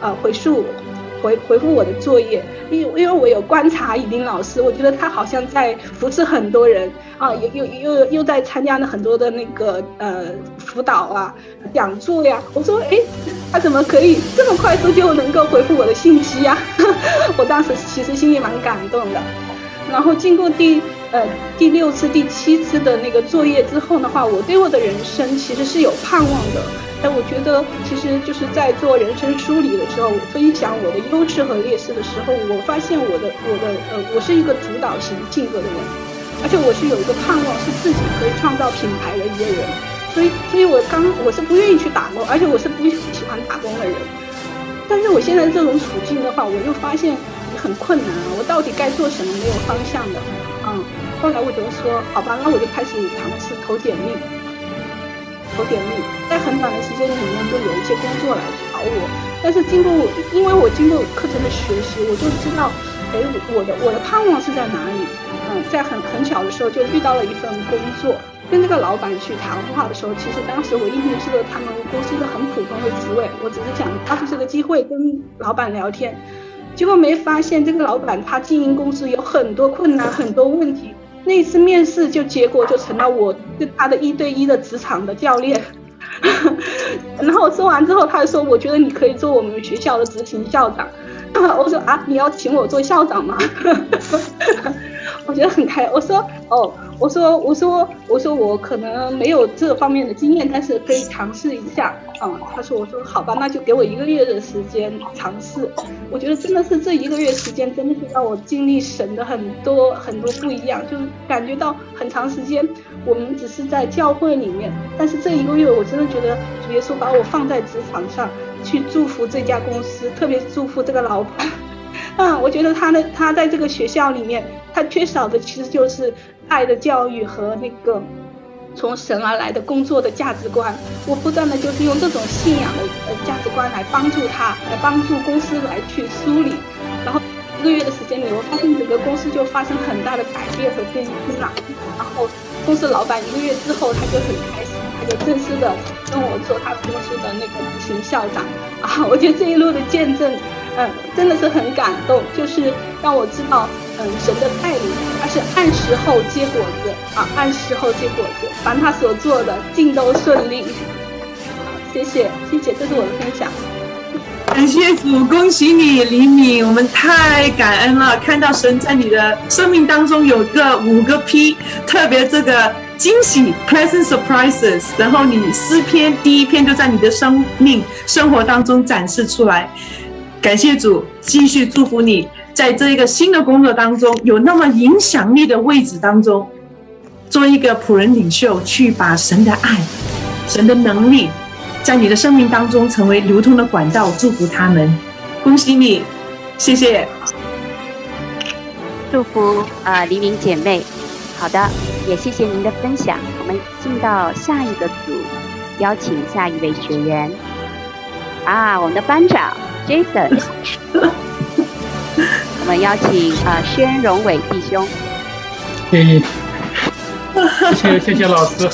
复我的作业，因为我有观察以琳老师，我觉得他好像在扶持很多人又在参加了很多的那个辅导讲座呀。我说他怎么可以这么快速就能够回复我的信息我当时其实心里蛮感动的。然后经过第第6次、第7次的那个作业之后的话，我对我的人生其实是有盼望的。我觉得其实就是在做人生梳理的时候，我分享我的优势和劣势的时候，我发现我是一个主导型性格的人，而且我是有一个盼望，是自己可以创造品牌的一个人。所以我是不愿意去打工，而且我是不喜欢打工的人。但是我现在这种处境的话，我又发现很困难啊！我到底该做什么没有方向的，后来我就说，好吧，那我就开始尝试投简历，在很短的时间里面就有一些工作来找我。但是因为我经过课程的学习，我就知道，我的盼望是在哪里。在很巧的时候就遇到了一份工作，跟这个老板去谈话的时候，其实当时我应聘是个他们公司一个很普通的职位，我只是想抓住这个机会跟老板聊天，结果没发现这个老板他经营公司有很多困难，很多问题。那一次面试结果就成了我跟他的1对1的职场的教练。然后我说完之后，他就说我觉得你可以做我们学校的执行校长。我说啊，你要请我做校长吗？我觉得很开心。我说哦，我说我可能没有这方面的经验，但是可以尝试一下。他说，我说好吧，那就给我1个月的时间尝试。我觉得真的是这1个月时间，真的是让我经历神的很多不一样，就是感觉到很长时间我们只是在教会里面，但是这1个月我真的觉得主耶稣把我放在职场上去祝福这家公司，特别祝福这个老板。我觉得他在这个学校里面，他缺少的其实就是爱的教育和那个从神而来的工作的价值观。我不断的就是用这种信仰的价值观来帮助他，来帮助公司来去梳理。然后1个月的时间里，我发现整个公司就发生很大的改变和更新了。然后公司老板1个月之后，他就很开心，他就正式的跟我做他公司的那个执行校长。我觉得这一路的见证。真的是很感动，就是让我知道，神的带领，他是按时候结果子按时候结果子，凡他所做的尽都顺利。谢谢，这是我的分享。 感谢主，恭喜你，李敏，我们太感恩了，看到神在你的生命当中有个5个 P， 特别这个惊喜 pleasant surprises， 然后你诗篇第1篇就在你的生活当中展示出来。感谢主，继续祝福你，在这一个新的工作当中，有那么影响力的位置当中，做一个仆人领袖，去把神的爱、神的能力，在你的生命当中成为流通的管道，祝福他们。恭喜你，谢谢。 祝福黎明姐妹。好的，也谢谢您的分享。我们进到下一个组，邀请下一位学员。我们的班长。Jason， 我们邀请宣荣伟弟兄。 谢谢老师。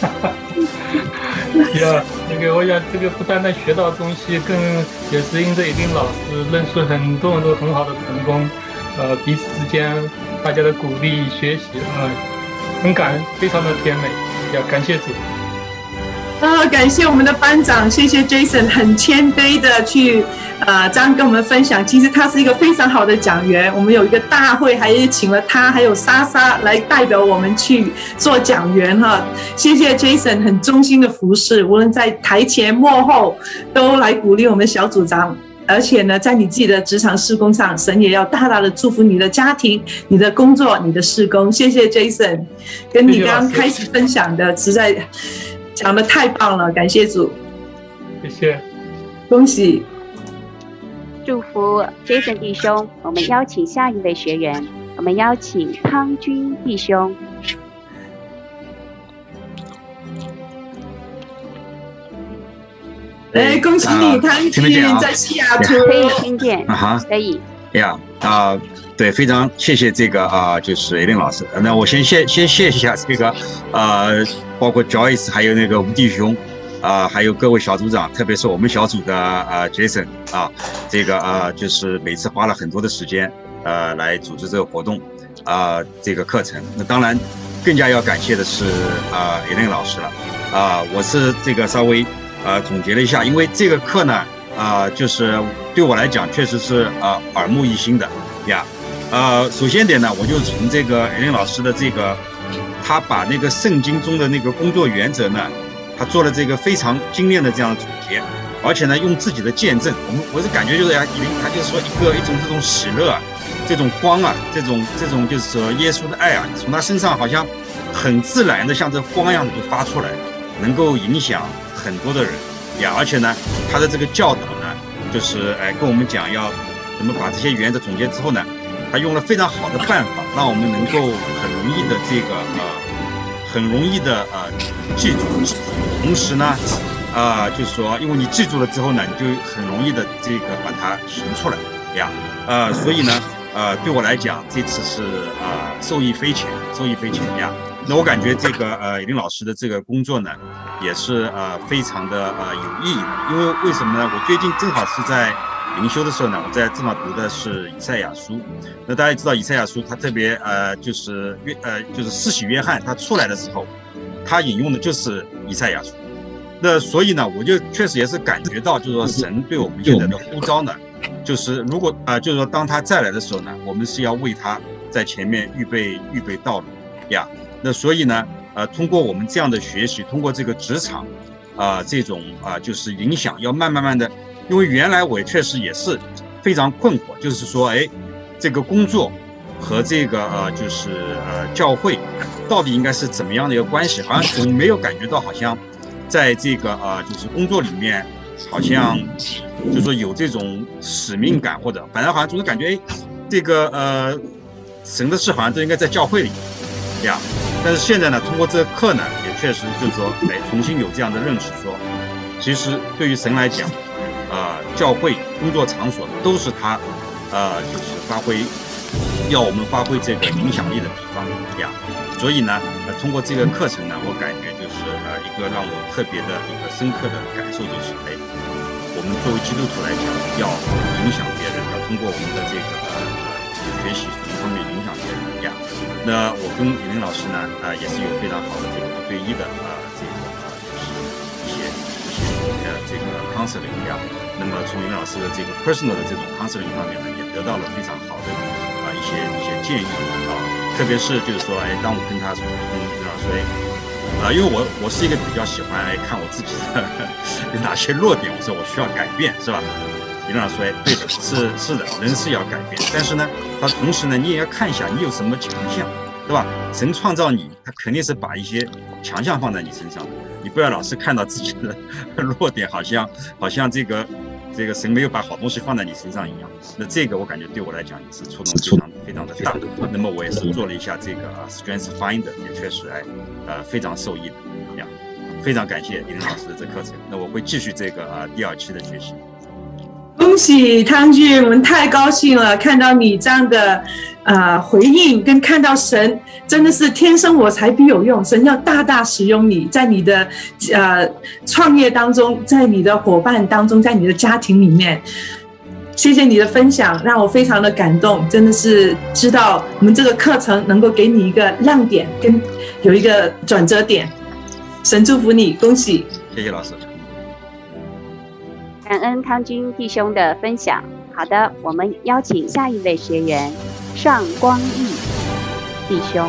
我想这个不单单学到东西，更也是因着一定老师认识很多很好的同工，彼此之间大家的鼓励学习，很感恩，非常的甜美，也感谢主。 感谢我们的班长，谢谢 Jason 很谦卑的去这样跟我们分享。其实他是一个非常好的讲员，我们有一个大会还请了他还有莎莎来代表我们去做讲员哈。谢谢 Jason 很忠心的服侍，无论在台前幕后都来鼓励我们小组长。而且呢，在你自己的职场事工上，神也要大大的祝福你的家庭、你的工作、你的事工。谢谢 Jason， 跟你刚刚开始分享的实在讲得太棒了，感谢主， 谢谢， 恭喜， 祝福 Jason 弟兄。我们邀请下一位学员，我们邀请汤君弟兄。 恭喜你，汤君在西雅图， 可以听见，可以。 对，非常谢谢这个就是Eileen老师。那我先谢一下这个包括 Joyce 还有那个吴弟兄还有各位小组长，特别是我们小组的Jason 这个就是每次花了很多的时间来组织这个活动这个课程。那当然更加要感谢的是Eileen老师了我是这个稍微总结了一下，因为这个课呢就是对我来讲确实是耳目一新的呀。 首先点呢，我就从这个艾琳老师的这个，他把那个圣经中的那个工作原则呢，他做了这个非常精炼的这样的总结，而且呢，用自己的见证，我是感觉就是艾琳，他就是说一种这种喜乐啊，这种光啊，这种就是说耶稣的爱啊，从他身上好像很自然的像这光一样的就发出来，能够影响很多的人呀，而且呢，他的这个教导呢，就是跟我们讲要怎么把这些原则总结之后呢，他用了非常好的办法，让我们能够很容易的记住，同时呢，就是说，因为你记住了之后呢，你就很容易的这个把它行出来呀，所以呢，对我来讲，这次是受益匪浅呀。那我感觉这个李林老师的这个工作呢，也是非常的有意义的，因为为什么呢？我最近正好是在灵修的时候呢，我正好读的是以赛亚书。那大家知道以赛亚书，它特别就是施洗约翰他出来的时候，他引用的就是以赛亚书。那所以呢，我就确实也是感觉到，就是说神对我们现在的呼召呢，就是如果就是说当他再来的时候呢，我们是要为他在前面预备道路呀。那所以呢，通过我们这样的学习，通过这个职场这种就是影响，要慢慢的。因为原来我也确实也是非常困惑，就是说，这个工作和这个就是教会到底应该是怎么样的一个关系？好像总没有感觉到，好像在这个就是工作里面，好像就是说有这种使命感，或者反正好像总是感觉，这个神的事好像都应该在教会里呀。但是现在呢，通过这个课呢，也确实就是说，重新有这样的认识，说其实对于神来讲。教会工作场所都是他，就是要我们发挥这个影响力的地方呀。所以呢，通过这个课程呢，我感觉就是一个让我特别的一个深刻的感受，就是我们作为基督徒来讲，要影响别人，要通过我们的这个学习从方面影响别人呀。那我跟李林老师呢，也是有非常好的这个1对1的就是这个 counseling 呀。那么从李林老师的这个 personal 的这种 counseling 方面呢，也得到了非常好的一些建议特别是就是说当我跟李林老师因为我是一个比较喜欢看我自己的有哪些弱点，我说我需要改变，是吧？李林老师说对的，是的，人是要改变，但是呢，他同时呢，你也要看一下你有什么强项，对吧？神创造你，他肯定是把一些强项放在你身上的。你不要老是看到自己的弱点，好像这个神没有把好东西放在你身上一样。那这个我感觉对我来讲也是触动非常的大。那么我也是做了一下这个Strength Finder， 也确实非常受益的呀。非常感谢李林老师的这课程。那我会继续这个第2期的学习。 恭喜汤俊，我们太高兴了，看到你这样的回应，跟看到神真的是天生我材必有用，神要大大使用你，在你的创业当中，在你的伙伴当中，在你的家庭里面。谢谢你的分享，让我非常的感动，真的是知道我们这个课程能够给你一个亮点，跟有一个转折点。神祝福你，恭喜！ 谢谢老师。 感恩汤君弟兄的分享。好的，我们邀请下一位学员尚光义弟兄。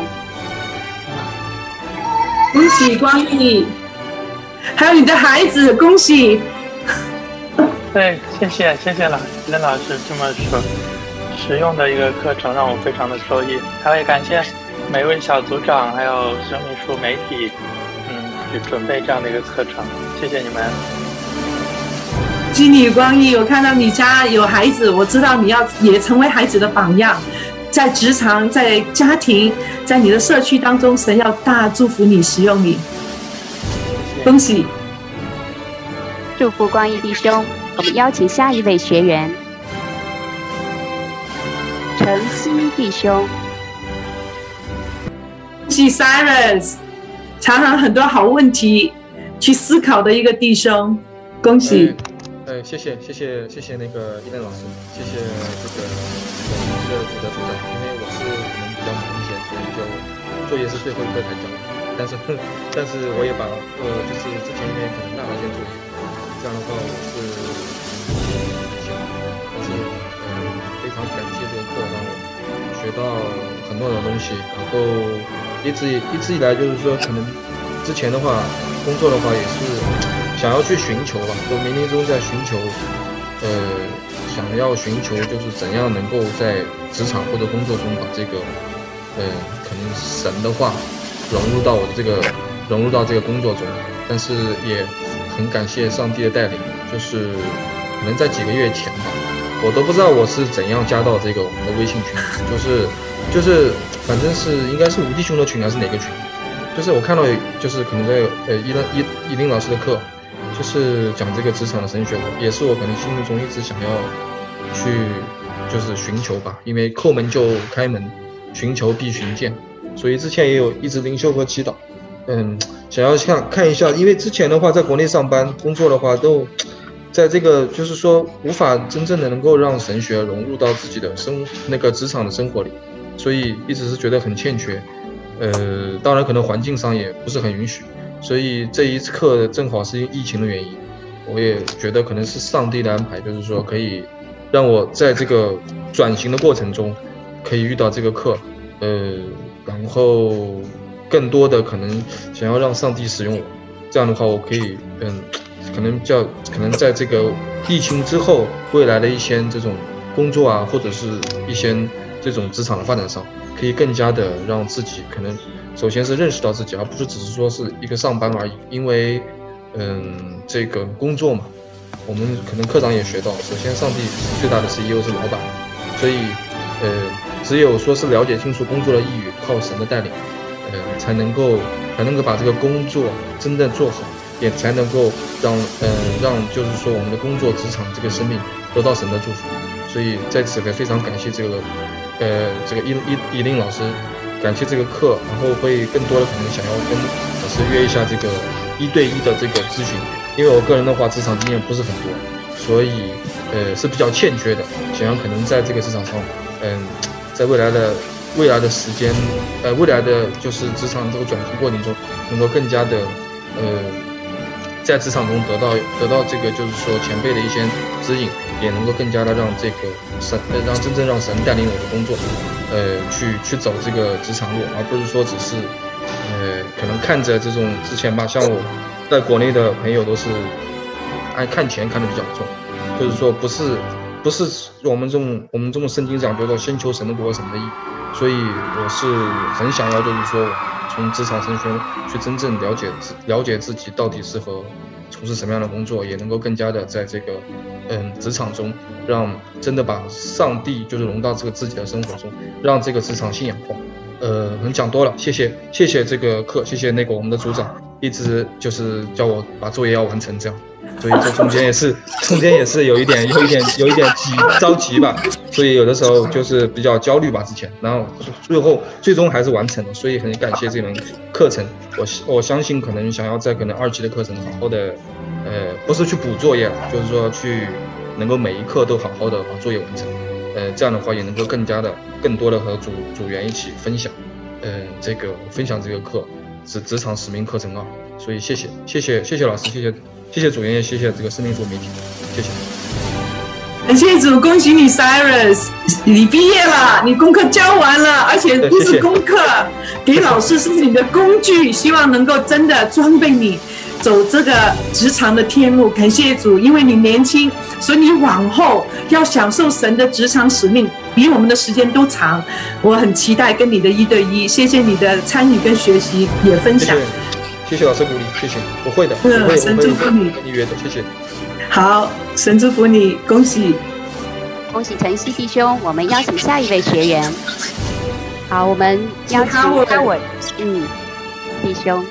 恭喜光义，还有你的孩子，恭喜！ 对，谢谢任老师这么实用的一个课程，让我非常的受益。还有感谢每位小组长，还有生命树媒体，去准备这样的一个课程，谢谢你们。 基你光义，我看到你家有孩子，我知道你要也成为孩子的榜样，在职场、在家庭、在你的社区当中，神要大祝福你，使用你，恭喜！ 祝福光义弟兄。我们邀请下一位学员陈曦弟兄。 恭喜 Cyrus， 常常很多好问题去思考的一个弟兄，恭喜！ 谢谢那个伊len老师，谢谢这个组的组长，因为我们比较忙一些，所以就作业是最后一个才交，但是我也把就是之前因为可能落了一些作业，这样的话我是非常感谢这个课，让我学到很多的东西，然后一直以来就是说，可能之前的话工作的话也是想要去寻求吧，就冥冥中在寻求，想要寻求就是怎样能够在职场或者工作中把这个，可能神的话融入到这个工作中，但是也很感谢上帝的带领，就是可能在几个月前吧，我都不知道我是怎样加到这个我们的微信群，就是反正是应该是吴弟兄的群还是哪个群，就是我看到就是可能在依林老师的课，就是讲这个职场的神学，也是我可能心目中一直想要去就是寻求吧，因为叩门就开门，寻求必寻见，所以之前也有一直灵修和祈祷，想要看一下，因为之前的话在国内上班工作的话都在这个就是说无法真正的能够让神学融入到自己的职场的生活里，所以一直是觉得很欠缺，当然可能环境上也不是很允许，所以这一课正好是疫情的原因，我也觉得可能是上帝的安排，就是说可以让我在这个转型的过程中可以遇到这个课，然后更多的可能想要让上帝使用我，这样的话我可以可能在这个疫情之后未来的一些这种工作啊，或者是一些这种职场的发展上，可以更加的让自己可能首先是认识到自己，而不是只是说是一个上班而已，因为这个工作嘛，我们可能课长也学到，首先上帝是最大的 CEO 是老板，所以只有说是了解清楚工作的意义，靠神的带领，才能够把这个工作真正做好，也才能够让就是说我们的工作职场这个生命得到神的祝福。所以在此也非常感谢这个依林老师，感谢这个课，然后会更多的可能想要跟老师约一下这个1对1的这个咨询，因为我个人的话职场经验不是很多，所以是比较欠缺的，想要可能在这个职场上在未来的时间未来的就是职场这个转型过程中能够更加的在职场中得到这个就是说前辈的一些指引，也能够更加的让这个真正让神带领我的工作去走这个职场路，而不是说只是可能看着这种之前吧，像我在国内的朋友都是爱看钱看得比较重，就是说不是我们这种圣经讲究的先求神的国神的义，所以我是很想要就是说从职场神学去真正了解自己到底适合从事什么样的工作，也能够更加的在这个职场中让真的把上帝就是融到这个自己的生活中，让这个职场信仰化。很讲多了，谢谢这个课，谢谢那个我们的组长一直就是叫我把作业要完成这样，所以这中间也是有一点着急吧，所以有的时候就是比较焦虑吧之前，然后最终还是完成了，所以很感谢这门课程。我相信可能想要在可能2级的课程好好的不是去补作业了，就是说去能够每一课都好好的把作业完成，这样的话也能够更多的和组员一起分享这个课职场使命课程2，所以谢谢老师，谢谢组员，也谢谢这个生命树媒体，谢谢。 感谢主，恭喜你 Cyrus， 你毕业了，你功课交完了，而且不是功课，给老师是你的工具，希望能够真的装备你走这个职场的天路。感谢主，因为你年轻，所以你往后要享受神的职场使命，比我们的时间都长。我很期待跟你的1对1，谢谢你的参与跟学习也分享。 谢谢老师鼓励，谢谢，我会的， 神祝福你， 跟你约的，谢谢。 好，神祝福你，恭喜晨曦弟兄，我们邀请下一位学员。好，我们邀请Howard弟兄。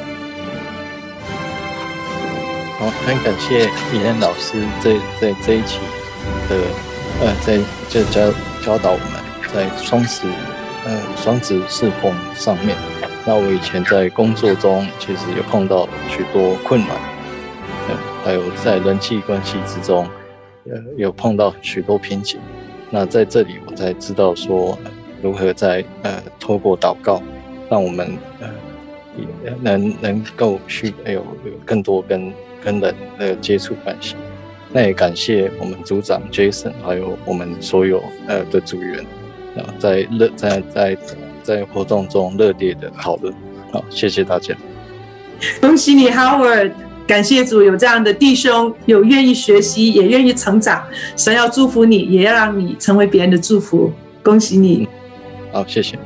好，很感谢依然老师在这一期的在教导我们在双职侍奉上面。那我以前在工作中其实有碰到许多困难，还有在人际关系之中有碰到许多瓶颈。那在这里我才知道说如何在透过祷告让我们能够去有更多跟人的接触关系。那也感谢我们组长 Jason 还有我们所有的组员在活动中热烈的讨论。好，谢谢大家。 恭喜你 Howard， 感谢主有这样的弟兄，有愿意学习也愿意成长，神要祝福你，也要让你成为别人的祝福。恭喜你。 好，谢谢。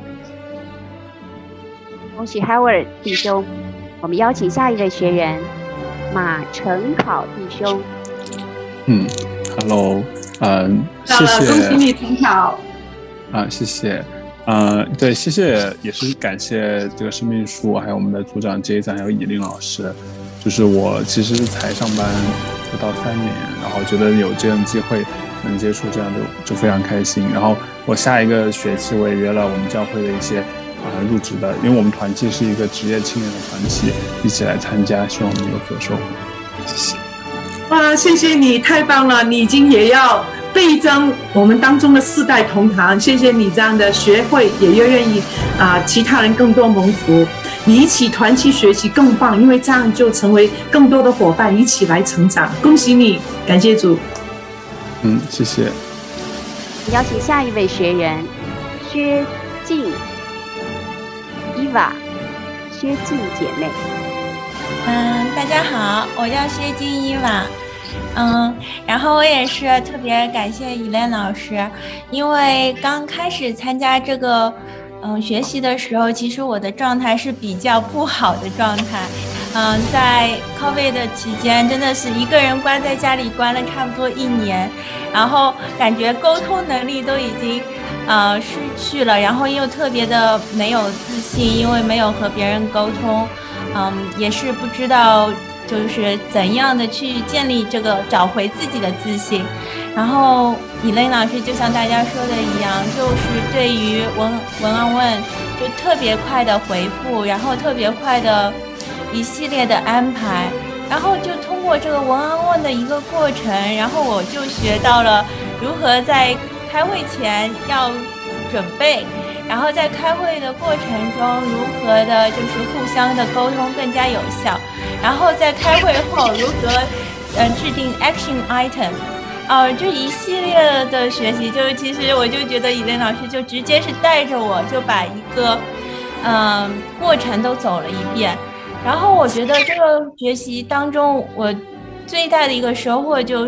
恭喜 Howard 弟兄，我们邀请下一位学员马成考弟兄。 Hello， 谢谢， 恭喜你成考。 谢谢。对，谢谢，也是感谢这个生命树，还有我们的组长 Jason， 还有以琳老师。就是我其实才上班不到3年，然后觉得有这样的机会能接触这样的就非常开心。然后我下一个学期我也约了我们教会的一些入职的，因为我们团契是一个职业青年的团契，一起来参加，希望我们有所收获。谢谢。 哇，谢谢你，太棒了！你已经也要倍增我们当中的4代同堂，谢谢你这样的学会，也愿意其他人更多蒙福，你一起团契学习更棒，因为这样就成为更多的伙伴一起来成长。恭喜你，感谢主。 谢谢。 邀请下一位学员薛静伊娃，薛静姐妹。 大家好，我叫薛静伊娃。然后我也是特别感谢以琳老师，因为刚开始参加这个学习的时候，其实我的状态是比较不好的状态。在 COVID 的期间，真的是一个人关在家里关了差不多1年，然后感觉沟通能力都已经失去了，然后又特别的没有自信，因为没有和别人沟通，也是不知道就是怎样的去建立这个找回自己的自信。然后以琳老师就像大家说的一样，就是对于文案问就特别快的回复，然后特别快的一系列的安排，然后就通过这个文案问的一个过程，然后我就学到了如何在开会前要准备，然后在开会的过程中如何的就是互相的沟通更加有效，然后在开会后如何制定 action item。这一系列的学习，就是其实我就觉得以琳老师就直接是带着我就把一个过程都走了一遍。然后我觉得这个学习当中，我最大的一个收获就是，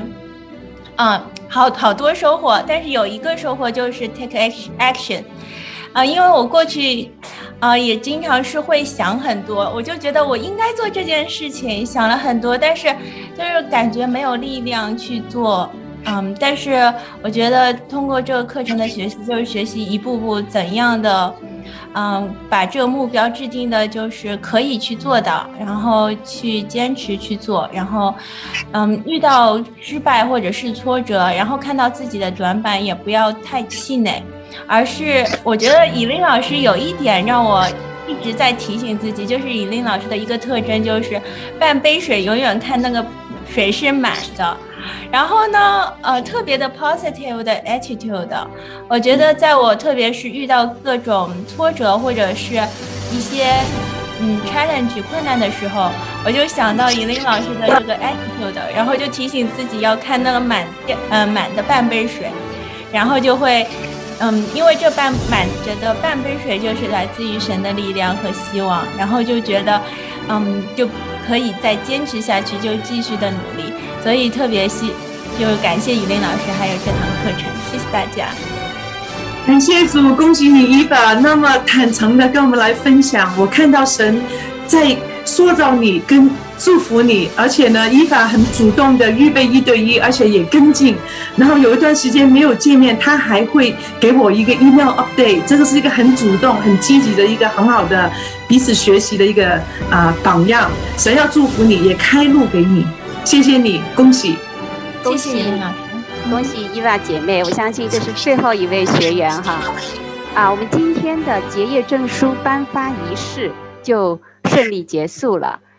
好多收获，但是有一个收获就是 take action，因为我过去也经常是会想很多，我就觉得我应该做这件事情，想了很多，但是就是感觉没有力量去做。但是我觉得通过这个课程的学习，就是学习一步步怎样的把这个目标制定的就是可以去做到，然后去坚持去做，然后遇到失败或者是挫折，然后看到自己的短板也不要太气馁，而是我觉得以琳老师有一点让我一直在提醒自己，就是以琳老师的一个特征就是半杯水永远看那个水是满的。然后呢，特别的 positive 的 attitude 的，我觉得在我特别是遇到各种挫折或者是一些challenge 困难的时候，我就想到以琳老师的这个 attitude， 然后就提醒自己要看那个满的半杯水，然后就会因为这满着的半杯水就是来自于神的力量和希望，然后就觉得就可以再坚持下去，就继续的努力。所以特别就感谢以琳老师还有这堂课程，谢谢大家。 感谢主，恭喜你伊娃那么坦诚的跟我们来分享，我看到神在塑造你跟祝福你，而且呢伊娃很主动的预备1对1，而且也跟进，然后有一段时间没有见面，他还会给我一个 email update， 这个是一个很主动很积极的一个很好的彼此学习的一个榜样。神要祝福你，也开路给你，谢谢你，恭喜恭喜恭喜伊娃姐妹，我相信这是最后一位学员哈。我们今天的结业证书颁发仪式就顺利结束了。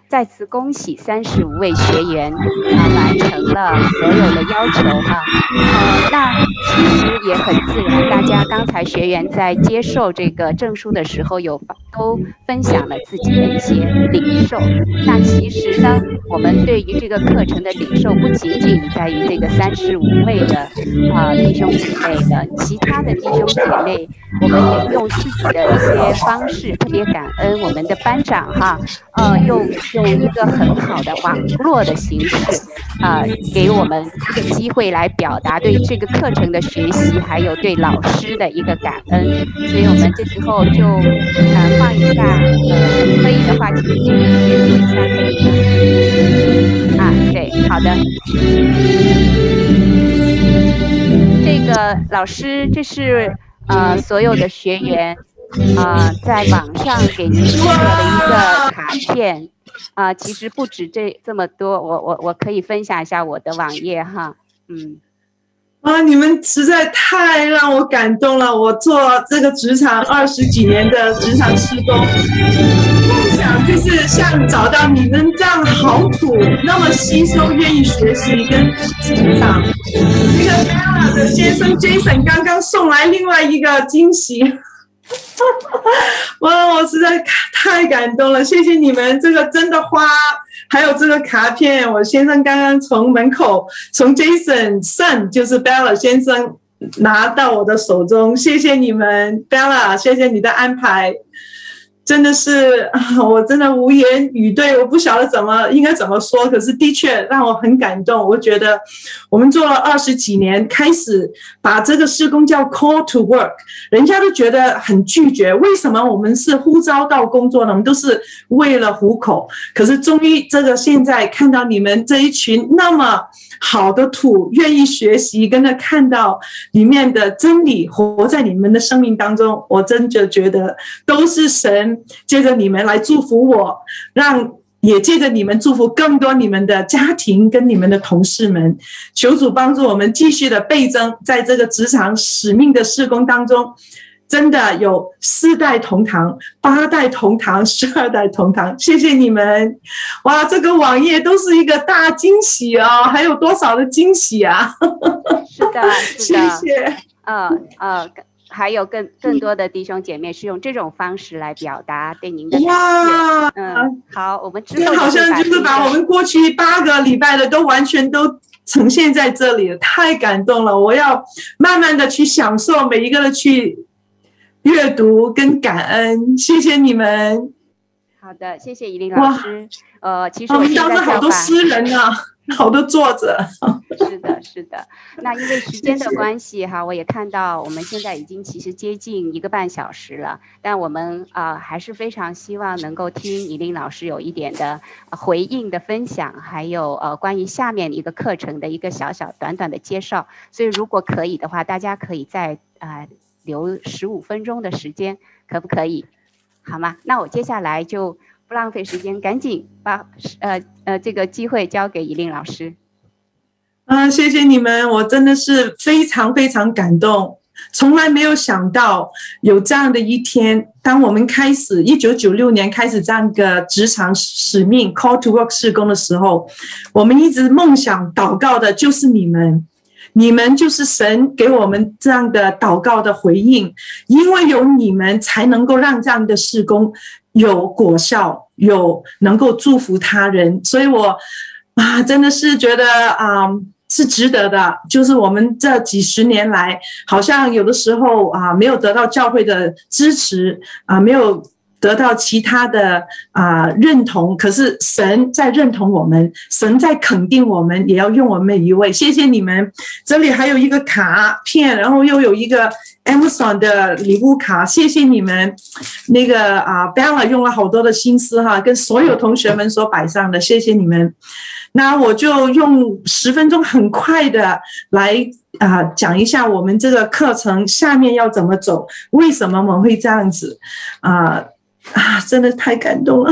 再次恭喜35位学员完成了所有的要求哈。那其实也很自然，大家刚才学员在接受这个证书的时候都分享了自己的一些领受。那其实呢，我们对于这个课程的领受不仅仅在于这个35位的弟兄姐妹的，其他的弟兄姐妹，我们也用自己的一些方式，特别感恩我们的班长哈，用一个很好的网络的形式，给我们这个机会来表达对这个课程的学习，还有对老师的一个感恩。所以我们这时候就放一下，可以的话，请你们解读一下，可以吗？对，好的。这个老师，这是所有的学员在网上给您做的一个卡片。其实不止这么多，我可以分享一下我的网页哈， 你们实在太让我感动了！我做这个职场20几年的职场施工，梦想就是像找到你们这样好土，那么吸收、愿意学习跟成长。那个 Bella 的先生 Jason 刚刚送来另外一个惊喜。哇，我实在太感动了，谢谢你们！这个真的花，还有这个卡片，我先生刚刚从门口，从 Jason son 就是 Bella 先生拿到我的手中，谢谢你们 Bella， 谢谢你的安排，真的是我真的无言以对，我不晓得应该怎么说，可是的确让我很感动。我觉得我们做了20几年，开始把这个事工叫 call to work， 人家都觉得很拒绝，为什么我们是呼召到工作呢？我们都是为了糊口，可是终于这个现在看到你们这一群那么好的土，愿意学习，跟着看到里面的真理活在你们的生命当中，我真的觉得都是神借着你们来祝福我，也借着你们祝福更多你们的家庭跟你们的同事们。求主帮助我们继续的倍增，在这个职场使命的事工当中，真的有4代同堂、8代同堂、12代同堂，谢谢你们！哇，这个网页都是一个大惊喜哦，还有多少的惊喜啊！ 是的， 谢谢。 还有更多的弟兄姐妹是用这种方式来表达对您的感谢。好，我们之后好像就是把我们过去8个礼拜的都完全都呈现在这里了，太感动了！我要慢慢的去享受每一个的去阅读跟感恩，谢谢你们。 好的，谢谢怡琳老师。其实我们当中好多诗人啊，好多作者。 是的。那因为时间的关系哈，我也看到我们现在已经其实接近1个半小时了，但我们还是非常希望能够听怡琳老师有一点的回应的分享，还有关于下面一个课程的一个小小短短的介绍。所以如果可以的话，大家可以再留15分钟的时间，可不可以？好吗？那我接下来就不浪费时间，赶紧把这个机会交给怡琳老师。 谢谢你们，我真的是非常非常感动，从来没有想到有这样的一天。当我们开始1996年开始这样一个职场使命 call to work 事工的时候，我们一直梦想祷告的就是你们。你们就是神给我们这样的祷告的回应，因为有你们才能够让这样的事工有果效，有能够祝福他人。所以我真的是觉得是值得的。就是我们这几十年来，好像有的时候没有得到教会的支持没有得到其他的认同，可是神在认同我们，神在肯定我们，也要用我们每一位。谢谢你们。这里还有一个卡片，然后又有一个 Amazon 的礼物卡，谢谢你们。那个Bella 用了好多的心思跟所有同学们所摆上的，谢谢你们。那我就用10分钟很快的来讲一下我们这个课程下面要怎么走，为什么我们会这样子真的太感动了。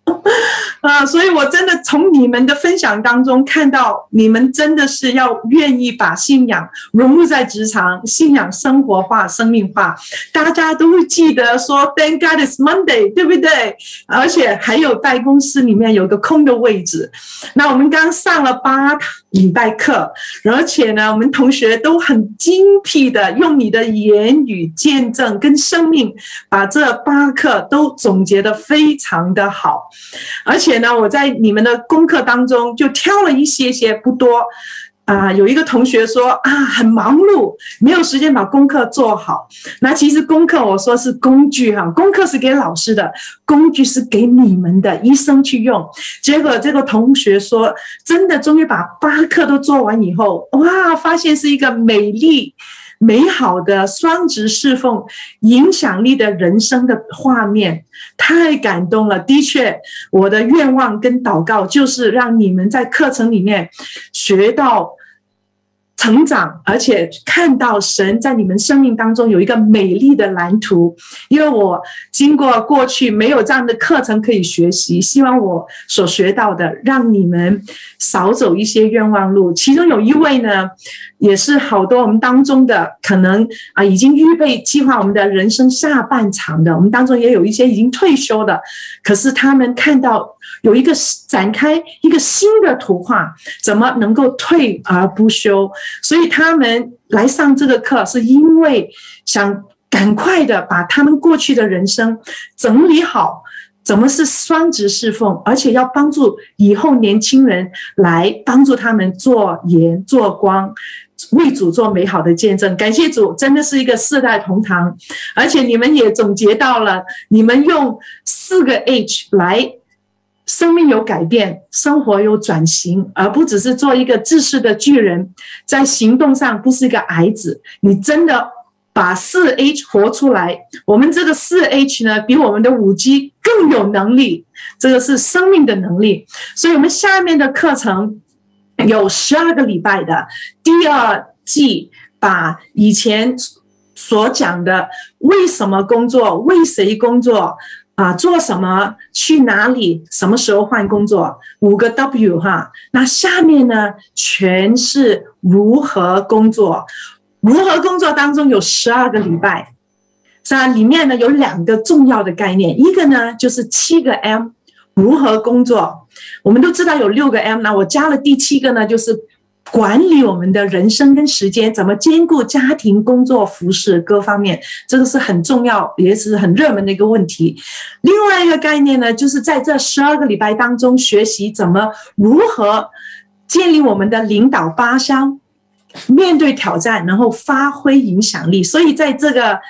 所以我真的从你们的分享当中看到，你们真的是要愿意把信仰融入在职场，信仰生活化、生命化。大家都会记得说 Thank God it's Monday， 对不对？而且还有在公司里面有个空的位置。那我们刚上了8礼拜课，而且呢，我们同学都很精辟的用你的言语见证跟生命，把这8课都总结得非常的好。而且呢，我在你们的功课当中就挑了一些不多有一个同学说很忙碌，没有时间把功课做好。那其实功课我说是工具功课是给老师的，工具是给你们的医生去用。结果这个同学说，真的终于把8课都做完以后，哇，发现是一个美丽美好的双职侍奉影响力的人生的画面，太感动了。的确，我的愿望跟祷告就是让你们在课程里面学到成长，而且看到神在你们生命当中有一个美丽的蓝图。因为我经过过去没有这样的课程可以学习，希望我所学到的让你们少走一些冤枉路。其中有一位呢，也是好多我们当中的可能已经预备计划我们的人生下半场的，我们当中也有一些已经退休的，可是他们看到有一个展开一个新的图画，怎么能够退而不休。所以他们来上这个课是因为想赶快的把他们过去的人生整理好，怎么是双职侍奉，而且要帮助以后年轻人，来帮助他们做盐做光，为主做美好的见证。感谢主，真的是一个世代同堂。而且你们也总结到了，你们用4个 H 来生命有改变，生活有转型，而不只是做一个知识的巨人，在行动上不是一个矮子。你真的把4H 活出来。我们这个4H 呢，比我们的5G 更有能力，这个是生命的能力。所以我们下面的课程有12个礼拜的第2季，把以前所讲的为什么工作，为谁工作做什么，去哪里，什么时候换工作，5个 W 那下面呢，全是如何工作。如何工作当中有12个礼拜，里面呢有2个重要的概念，一个呢就是7个 M， 如何工作。我们都知道有6个 M， 那我加了第7个呢，就是管理我们的人生跟时间，怎么兼顾家庭、工作、服侍各方面，这个是很重要，也是很热门的一个问题。另外一个概念呢，就是在这12个礼拜当中学习如何建立我们的领导8项，面对挑战，然后发挥影响力。所以在这个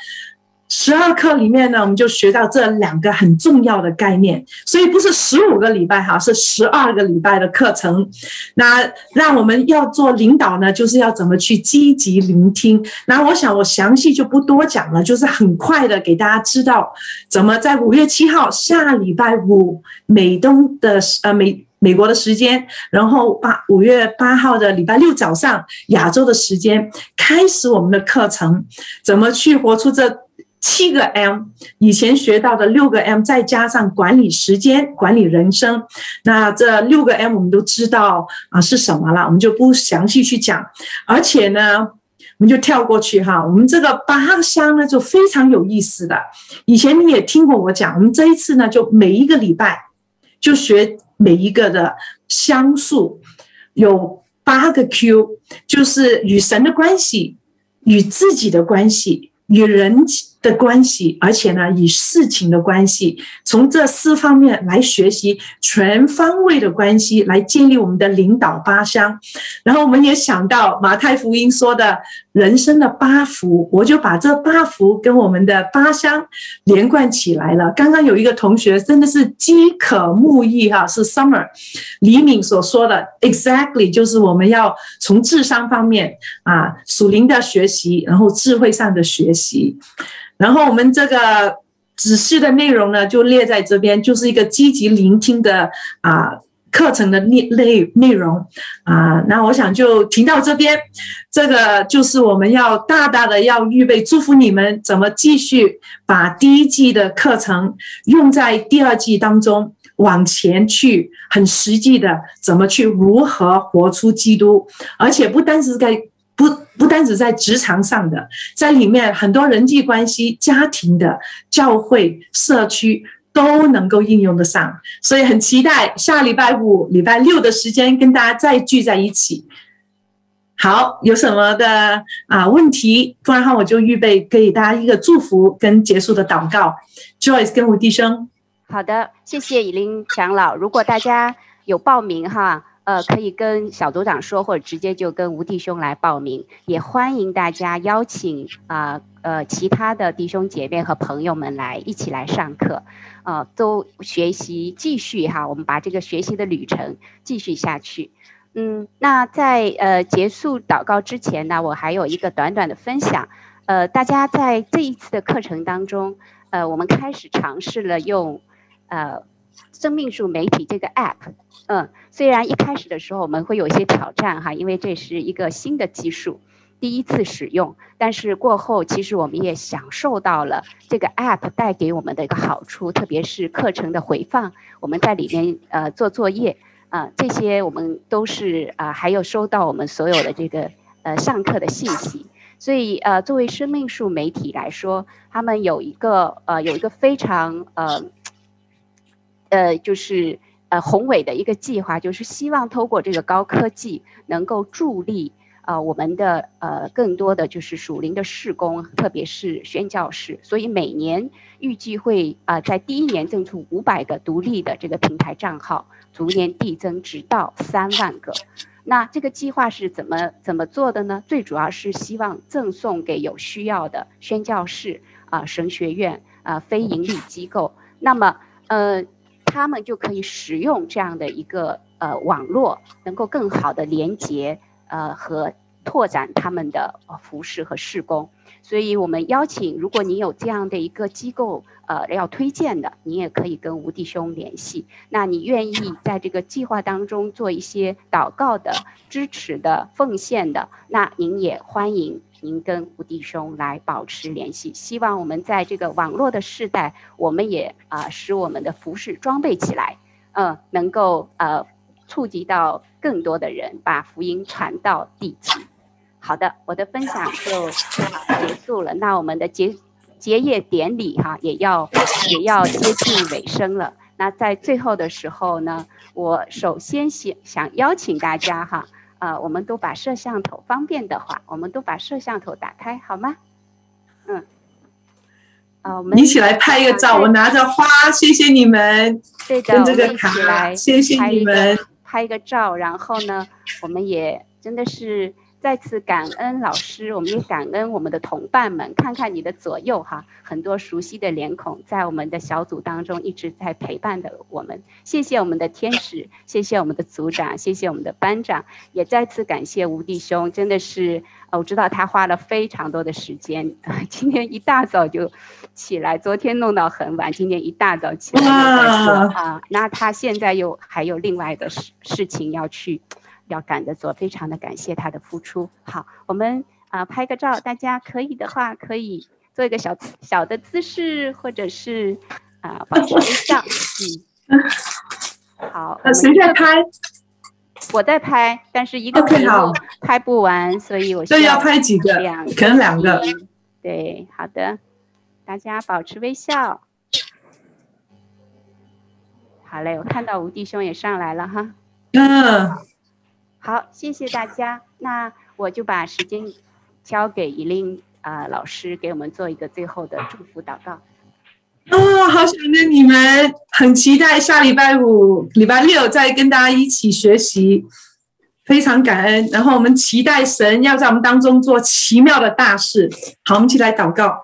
12课里面呢，我们就学到这2个很重要的概念。所以不是15个礼拜是12个礼拜的课程。那让我们要做领导呢，就是要怎么去积极聆听。那我想我详细就不多讲了，就是很快的给大家知道怎么在5月7号下礼拜5美国的时间，然后5月8号的礼拜6早上亚洲的时间开始我们的课程，怎么去活出这7个 M， 以前学到的6个 M， 再加上管理时间、管理人生。那这6个 M 我们都知道是什么了，我们就不详细去讲。而且呢，我们就跳过去我们这个8项呢就非常有意思的。以前你也听过我讲，我们这一次呢就每一个礼拜就学每一个的项数，有8个 Q， 就是与神的关系、与自己的关系、与人的关系，而且呢与事情的关系，从这4方面来学习全方位的关系，来建立我们的领导8项。然后我们也想到马太福音说的人生的8福，我就把这8福跟我们的8项连贯起来了。刚刚有一个同学真的是饥渴慕义是 Summer 李敏所说的 exactly， 就是我们要从智商方面属灵的学习，然后智慧上的学习。然后我们这个指示的内容呢就列在这边，就是一个积极聆听的课程的内容那我想就停到这边。这个就是我们要大大的要预备祝福你们怎么继续把第1季的课程用在第2季当中。 往前去，很实际的怎么去如何活出基督，而且不单只在职场上的，在里面很多人际关系、家庭的、教会、社区都能够应用得上，所以很期待下礼拜5、礼拜6的时间跟大家再聚在一起。好，有什么的问题？不然的话，我就预备给大家一个祝福跟结束的祷告。Joyce 跟吴弟兄。 好的，谢谢以琳长老。如果大家有报名哈，可以跟小组长说，或者直接就跟吴弟兄来报名。也欢迎大家邀请其他的弟兄姐妹和朋友们来一起来上课，都学习继续哈，我们把这个学习的旅程继续下去。那在结束祷告之前呢，我还有一个短短的分享。大家在这一次的课程当中，我们开始尝试了用生命树媒体这个 app。虽然一开始的时候我们会有一些挑战哈，因为这是一个新的技术，第一次使用，但是过后其实我们也享受到了这个 app 带给我们的一个好处，特别是课程的回放，我们在里面做作业。这些我们都是还有收到我们所有的这个上课的信息，所以作为生命树媒体来说，他们有一个非常就是宏伟的一个计划，就是希望透过这个高科技能够助力我们的更多的就是属灵的事工，特别是宣教士。所以每年预计会在第1年赠出500个独立的这个平台账号，逐年递增，直到3万个。那这个计划是怎么做的呢？最主要是希望赠送给有需要的宣教士神学院非营利机构，那么他们就可以使用这样的一个网络，能够更好的连接和拓展他们的服事和事工。所以我们邀请，如果你有这样的一个机构要推荐的，你也可以跟吴弟兄联系。那你愿意在这个计划当中做一些祷告的、支持的、奉献的，那您也欢迎您跟吴弟兄来保持联系。希望我们在这个网络的时代，我们也使我们的服事装备起来，能够触及到更多的人，把福音传到地极。好的，我的分享就结束了。那我们的结业典礼哈也要接近尾声了。那在最后的时候呢，我首先想邀请大家哈，我们都把摄像头，方便的话，我们都把摄像头打开好吗？我们一起来拍一个照，我拿着花，谢谢你们。 对的， 跟这个卡，谢谢你们。 拍一个照，然后呢，我们也真的是再次感恩老师，我们也感恩我们的同伴们。看看你的左右哈，很多熟悉的脸孔在我们的小组当中一直在陪伴的我们。谢谢我们的天使，谢谢我们的组长，谢谢我们的班长，也再次感谢吴弟兄，真的是我知道他花了非常多的时间，今天一大早就起来，昨天弄到很晚，今天一大早起来又在做那他现在还有另外的事情要赶着做，非常的感谢他的付出。好，我们拍个照，大家可以的话可以做一个小的姿势，或者是保持微笑。好， 谁在拍？ 我在拍，但是一个题目拍不完，所以我需要拍几个，可能2个。 对，好的，大家保持微笑。好嘞，我看到吴弟兄也上来了哈。好，谢谢大家。那我就把时间交给以琳老师，给我们做一个最后的祝福祷告。 好想念你们，很期待下礼拜5、礼拜6再跟大家一起学习，非常感恩。然后我们期待神要在我们当中做奇妙的大事。好，我们一起来祷告。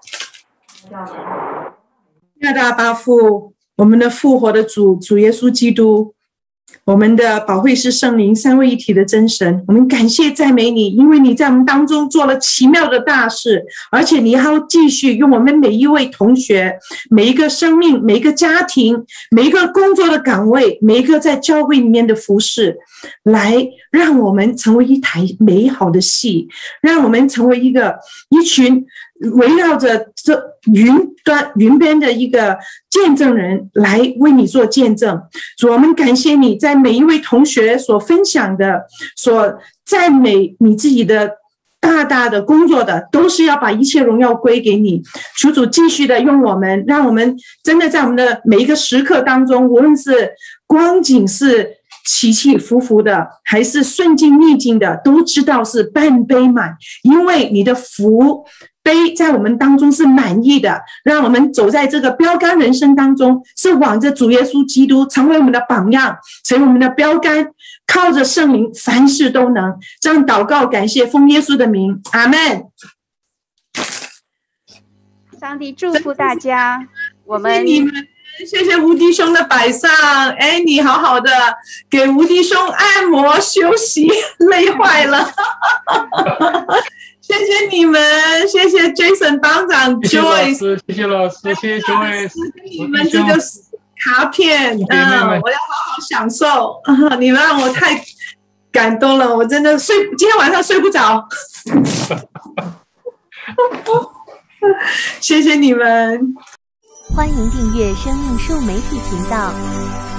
亲爱的阿爸父，我们的复活的主耶稣基督，我们的保惠师圣灵三位一体的真神，我们感谢赞美你，因为你在我们当中做了奇妙的大事，而且你还要继续用我们每一位同学、每一个生命、每一个家庭、每一个工作的岗位、每一个在教会里面的服事，来让我们成为一台美好的戏，让我们成为一群围绕着这云边的一个见证人来为你做见证。主，我们感谢你在每一位同学所分享的，所赞美你自己的大的工作的，都是要把一切荣耀归给你。求主继续的用我们，让我们真的在我们的每一个时刻当中，无论是光景是起起伏伏的，还是顺境逆境的，都知道是半杯满，因为你的福杯在我们当中是满意的，让我们走在这个标杆人生当中，是往着主耶稣基督成为我们的榜样，成为我们的标杆，靠着圣灵凡事都能。这样祷告感谢，奉耶稣的名，阿们。 上帝祝福大家，我们谢谢你们，谢谢吴弟兄的摆上。哎，你好好的给吴弟兄按摩休息，累坏了。谢谢你们，谢谢 Jason 帮长 Joyce， 谢谢老师，谢谢 Joyce， 你们这个卡片，我要好好享受。你们让我太感动了，我真的今天晚上睡不着。谢谢你们， 欢迎订阅生命树媒体频道。